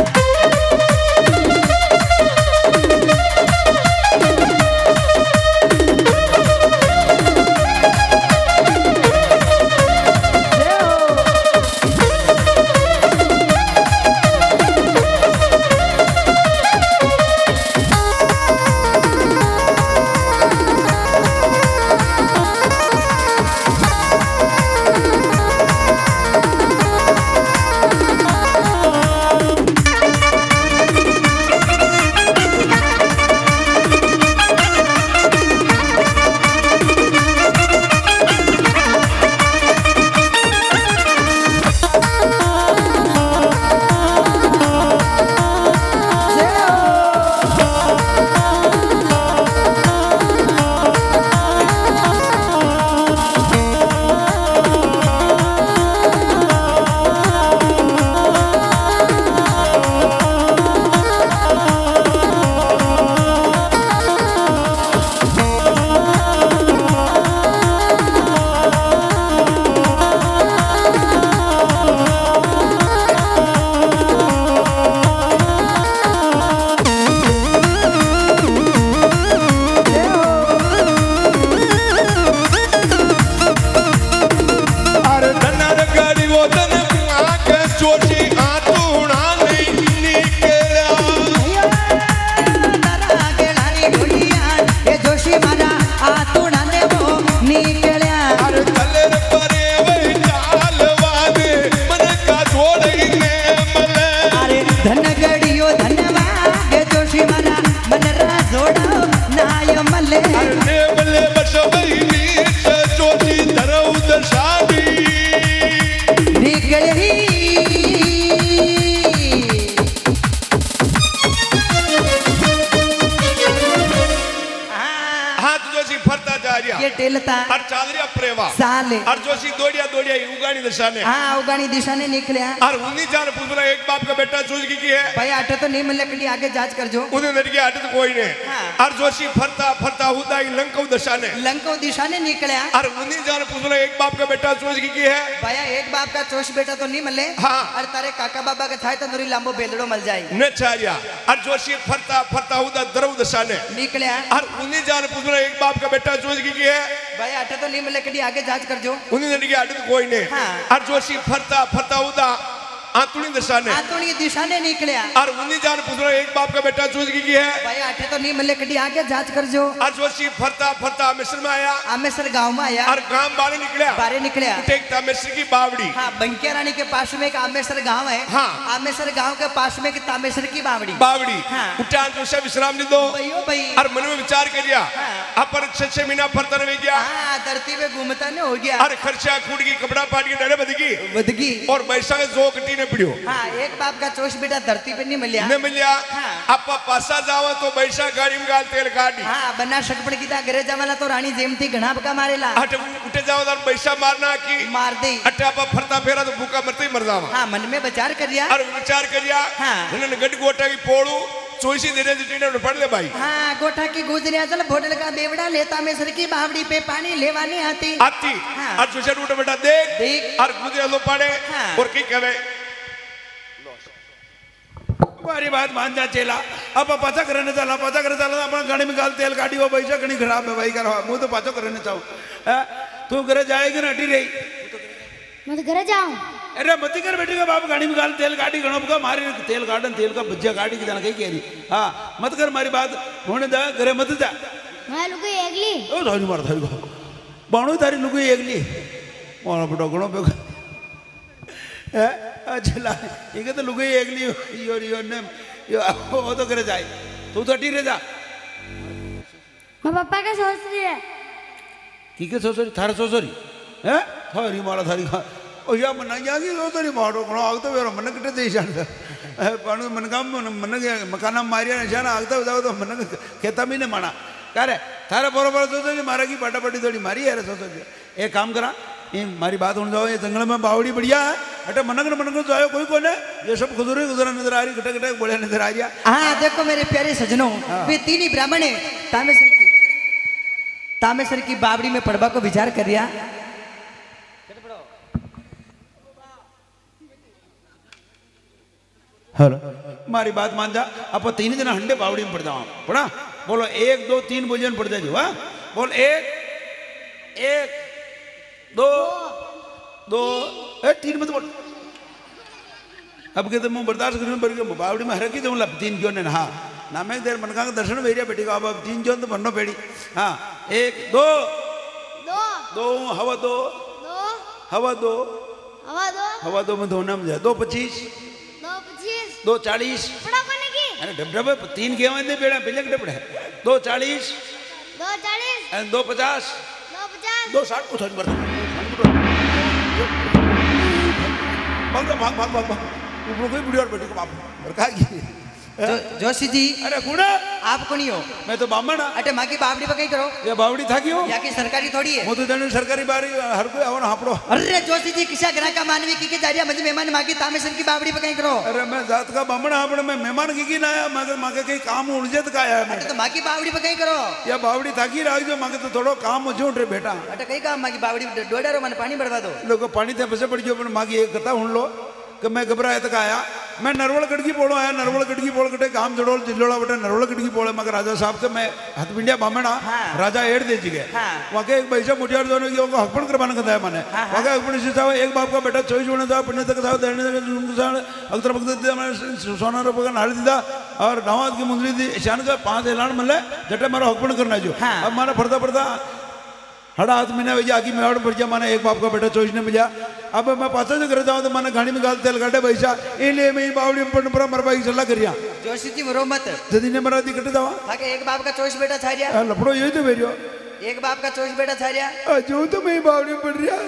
अरे धनर गाड़ी वो धन आंख चोची आतुणा नहीं निकला तारा केड़ारी ढोलिया ये जोशी मारा आतुड़ा ने वो निकलिया अरे चले रे परे वही चालवाने मन का जोड़ई ने मले अरे धन गड़ियो धनवाद जोशी मारा मन रा जोड़ो नाय मले अरे ने मले बस वही बीस चोची धरऊ दशानी निकली हाथ जोशी फरता जा रिया ये टेलता और चाल रिया प्रेवा साले और जोशी दौड़िया दौड़िया उगानी दशा ने हाँ उगानी दिशा ने निकलिया और उन्हीं जान पूछना एक बाप का बेटा चूज की की है भाई आटे तो नहीं मिल लकड़ी आगे जांच कर जो उन्हें लड़की आटे तो कोई नहीं हाँ। और जोशी फरता फरता हुदा ही लंका दशा ने लंको दिशा ने निकलिया और उन्हीं जान पूछना एक बाप का बेटा चूज की की है भैया एक बाप का चोश बेटा तो नहीं मिले हाँ। और तारे काका बाबा का थाय तो नूरी लांबो बेलड़ो मिल जाए न चारिया और जोशी फरता फरता हुदा दरऊ दशा ने निकलिया और उन्हीं जान पूछना एक बाप का बेटा चूज की की है भाई आटे तो नहीं मिले कड़ी आगे जांच कर जो उन्हीं लड़की आटे तो कोई नहीं हाँ। और जोशी फरता फरता हुदा आतुणी दशा ने आतुड़ी दिशा ने निकलिया और उन्हीं जान पूछना एक बाप का बेटा चूज की की है भाई आटे तो नहीं मिले कड़ी आगे जांच कर जो और जोशी फरता फरता मिस्र में आया आमेसर गांव में आया और गांव बाहर निकला बारे निकलिया टेकता मिस्र की बावड़ी हाँ बंकिया रानी के पास में एक आमेसर गांव है हाँ। आमेसर गांव के पास में एक तामेसर की बावड़ी बावड़ी हाँ। उठान जोशा विश्राम दे दो भैयो भाई और मन में विचार करिया हाँ। अपर छह छह महीना फरता रह गया हाँ धरती पे घूमता नहीं हो गया और खर्चा कूट की कपड़ा पाट के डरे बदगी बदगी और बैसा के जो कटी ने पिड़ियो हाँ एक बाप का चोश बेटा धरती पे नहीं मिलिया ने मिलिया हाँ। आपा पासा जावा तो बैसा गाड़ी में गाल तेल काटी हाँ बना शकपड़ की ता घरे जमाला तो रानी जेमती घना बका मारेला हट उठे जावा तो बैसा मारना की मार दे अटे आपा फरता फेरा तो भूखा मरते ही मर जावा हाँ मन में विचार कर रिया और विचार करिया हाँ। उन्होंने गड गोटा की पोड़ू चोईसी देने जुटीने पड़ ले भाई हाँ गोठा की गुजरिया चल भोटल का बेवड़ा लेता में सर की बावड़ी पे पानी लेवानी आती आती हाँ। और जोशा उठे बेटा देख देख। और गुजरे लो पड़े हाँ। और की कहे हमारी बात मान जा चेला अब पाचा करने चला पाचा करने चला अपना गाड़ी में गाल तेल काटी वो पैसा कहीं खराब है भाई करो मुझे तो पाचा करने चाहूँ तू घर जाएगी ना हटी रही मैं तो घर जाऊं अरे मत कर बेटी का बाप गाड़ी में गाल तेल काटी गणों का मारी तेल काटन तेल का भज्जा काटी की कही कह रही हाँ मत कर मारी बात होने जा घरे मत जा मैं लुकी एकली ओ थारी मार थारी को बाणु थारी लुकी एकली मारा बेटा गणों पे अच्छा ये तो लुकी एकली यो यो ने यो वो तो करे जाए तू तो हटी रे जा मैं पापा का सोच रही है ठीक है सोसरी थारा सोसरी हैं थारी मारा थारी खा ओ या मन जागी तो तरी मारो कोण आगतो वेरो मन किटे देशान पण मन काम मन मकाना मारिया निशाना आगतो जाओ तो मन खेता मी ने माना करे थारे बरोबर तो तो मारा की पाटापटी थोड़ी मारी यार सो तो एक काम करा ये मारी बात होने जाओ ये जंगल में बावड़ी बढ़िया है अटे मनक मनक तो आयो कोई कोने ये सब खुदरे खुदरा नजर आ रही कटे कटे बोले नजर आ रहा हाँ देखो मेरे प्यारे सजनों वे तीन ही ब्राह्मण है तामेश्वर की तामेश्वर की बावड़ी में पड़वा को विचार कर रिया हेलो मारी बात मान जा आप तीन दिन हंडे बावड़ी में पड़ जाओ पड़ा बोलो एक दो तीन भोजन पड़ जाए हाँ बोल एक एक दो दो ए तीन मत बोल अब कहते मुँह बर्दाश्त करने पर बावड़ी में हर की तो मतलब तीन क्यों ने हाँ ना मैं देर मन का दर्शन भेजा बेटी को अब तीन क्यों तो बनना पेड़ी हाँ एक दो दो दो हवा दो दो हवा दो हवा दो हवा दो में धोना में जाए दो पच्चीस दो पच्चीस दो चालीस पड़ा कोने की अरे डब डब तीन के वंदे बेड़ा पहले के डबड़े दो चालीस दो चालीस एंड दो पचास दो पचास दो साठ उठन मर भाग भाग भाग भाग भाग ऊपर कोई बुढ़ी और बेटी को बाप बरका की जो, जोशी जी अरे गुड़ा आप कौन हो मैं तो बामण अटे माँ की बावड़ी पर कहीं करो ये बावड़ी था क्यों या की सरकारी थोड़ी है वो तो देने सरकारी बारी हर कोई आवण हापड़ो अरे जोशी जी किसा ग्रह का मानवी की के जारिया मुझे मेहमान माँ की तामेश्वर की बावड़ी पर कहीं करो अरे मैं जात का बामण हापड़ में मेहमान की की ना आया मगर माँ के कहीं काम उलझत का आया मैं अटे तो माँ की बावड़ी पर कहीं करो या बावड़ी था की राख जो माँ के तो थोड़ो काम हो रे बेटा अटे कहीं काम माँ की बावड़ी डोडा रो मन पानी बढ़वा दो लोग पानी थे बसे पड़ गयो पर माँ की एक कथा सुन लो कि मैं घबराया तक आया मैं नरवल गढ़की पोड़ो आया नरवल गढ़की पोड़ कटे काम जड़ोल जिलोड़ा बटे नरवल गढ़की पोड़े मगर राजा साहब से मैं हथपिंडिया बामणा हाँ। राजा एड़ दे जी गए हाँ। वहाँ के एक पैसा मुठियार दोनों की उनको हकपड़ करवाना कहता है मैंने वहाँ के हकपड़ से साहब एक बाप का बेटा चौबीस होने था पुण्य तक साहब देने तक अक्तर भक्त मैंने सोना रुपये का नाड़ी दीदा और नवाज की मुंदरी दी ईशान का पाँच ऐलान मिले जटे मारा हकपड़ करना जो अब मारा फरता फरता हड़ा हाथ महीने भैया आगे मेवाड़ पड़ गया माने एक बाप का बेटा चोइस ने मिला अब मैं पासा से घर जाऊँ तो मैंने गाड़ी में गाल तेल काटे पैसा इसलिए मैं बावड़ी में पड़ने पर मरवा की सलाह करिया जोशी जी मरो मत जदी ने मरा दी कटे जावा ताकि एक बाप का चोइस बेटा छा रिया लपड़ो यही तो भेजो एक बाप का चोइस बेटा छा रिया जो तो मैं बावड़ी में पड़ रहा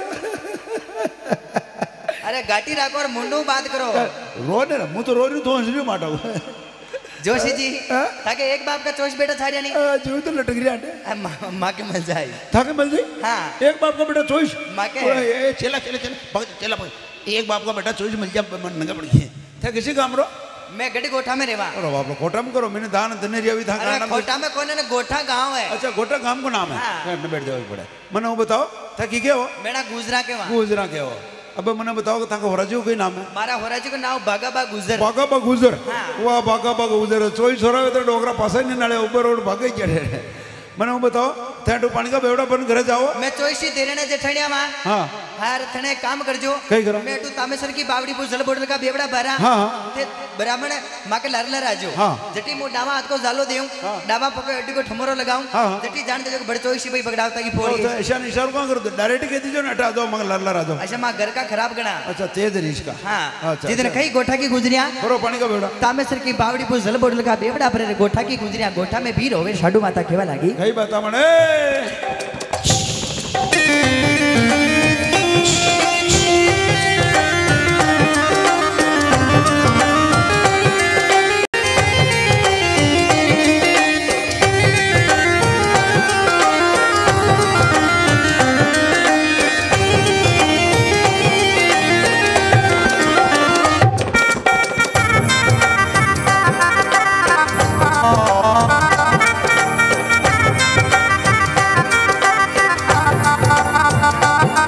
अरे घाटी राखो और मुंडू बात करो रो ने मुँह तो रो रही तो हंस रही माटा जोशी जी ताकि एक बाप का चोइस बेटा छा रिया नहीं जो तो लटक रहा माँ के मिल जाए थाके मिल जाए हाँ एक बाप का बेटा चोइस माँ के ए चला चला चला चला एक बाप का बेटा चोइस मिल जाए मन नंगा पड़ गई था किसी काम रो मैं गड़ी गोठा में रहवा अरे बाप रे कोटा में करो मैंने दान दनेरिया भी था अरे गोठा में कौन है गोठा गांव है अच्छा गोटा गांव को नाम है हाँ। बैठ जाओ पड़े मैंने वो बताओ था कि क्या हो मेरा गुजरा के वहाँ गुजरा क्या हो अब मैंने बताओ कि हो राजू कोई नाम है मारा होराजी का नाम बागा बा गुजर बागा बा गुजर हाँ। वाह बागा बा गुजर चोईस हो रहा है तो डोगरा पास ही नहीं नाले ऊपर रोड भागे चढ़े मैंने वो बताओ थेटू पानी का बेवड़ा बन घर जाओ मैं चोइसी देने जेठड़िया मां हाँ हार थने काम करजो कई करो मैं तू तामेश्वर की बावड़ी पु जल बोतल का बेवड़ा भरा हाँ ते ब्राह्मण मां के लरला राजो हाँ जटी मो डावा हाथ को जालो देऊं डावा पकड़ अड्डी को ठमरो लगाऊं हाँ। जटी जान दे जो बड़े चोइसी भाई पकड़ावता की फोड़ी तो ऐसा इशारा कौन कर दो डायरेक्ट कह दीजिए ना हटा दो मगर लल्ला राजो अच्छा मां घर का खराब गणा अच्छा तेज रीच का हाँ अच्छा जिधर कहीं गोठा की गुजरिया करो पानी का बेवड़ा तामेश्वर की बावड़ी पु जल बोतल का बेवड़ा भरे गोठा की गुजरिया गोठा में भीड़ होवे साडू माता केवा लागी कई बता मने Ah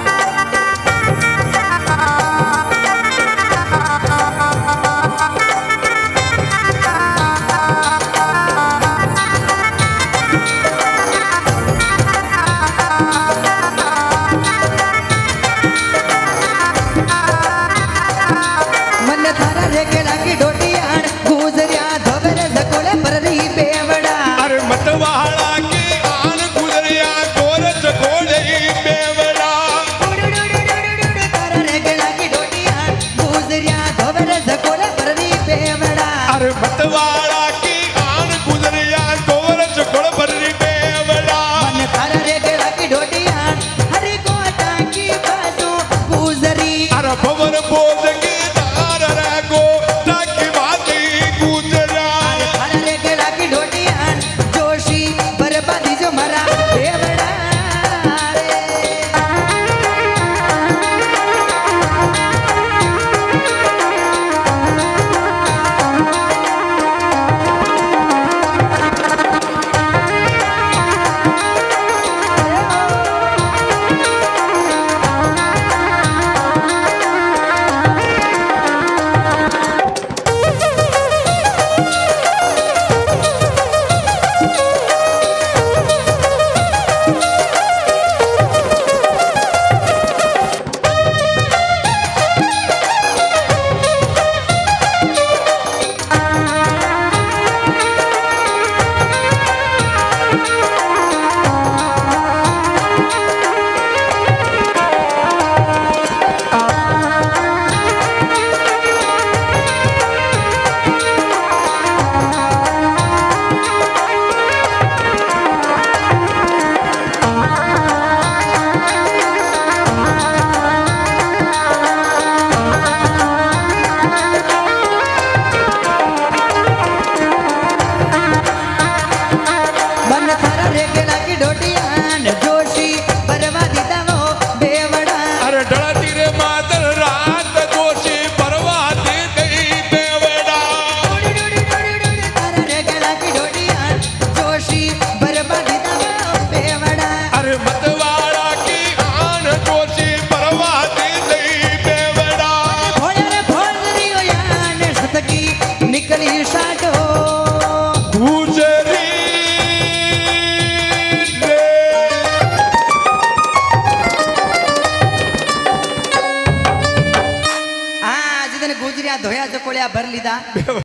ढोडियान जोशी बर्बादी दो बेवड़ा अरे डळती रे मातर रात जोशी बर्बादी गई बेवड़ा डोडी डोडी डोडी डोडी तारा रे गला की ढोडियान जोशी बर्बादी दो बेवड़ा अरे मतवाड़ा की आन जोशी बर्बादी गई बेवड़ा भोले रे भोलरी ओ यान सतकी निकली साडो गुजरी रे आ जिदन गुजरिया धोया चकोलिया भर लीधा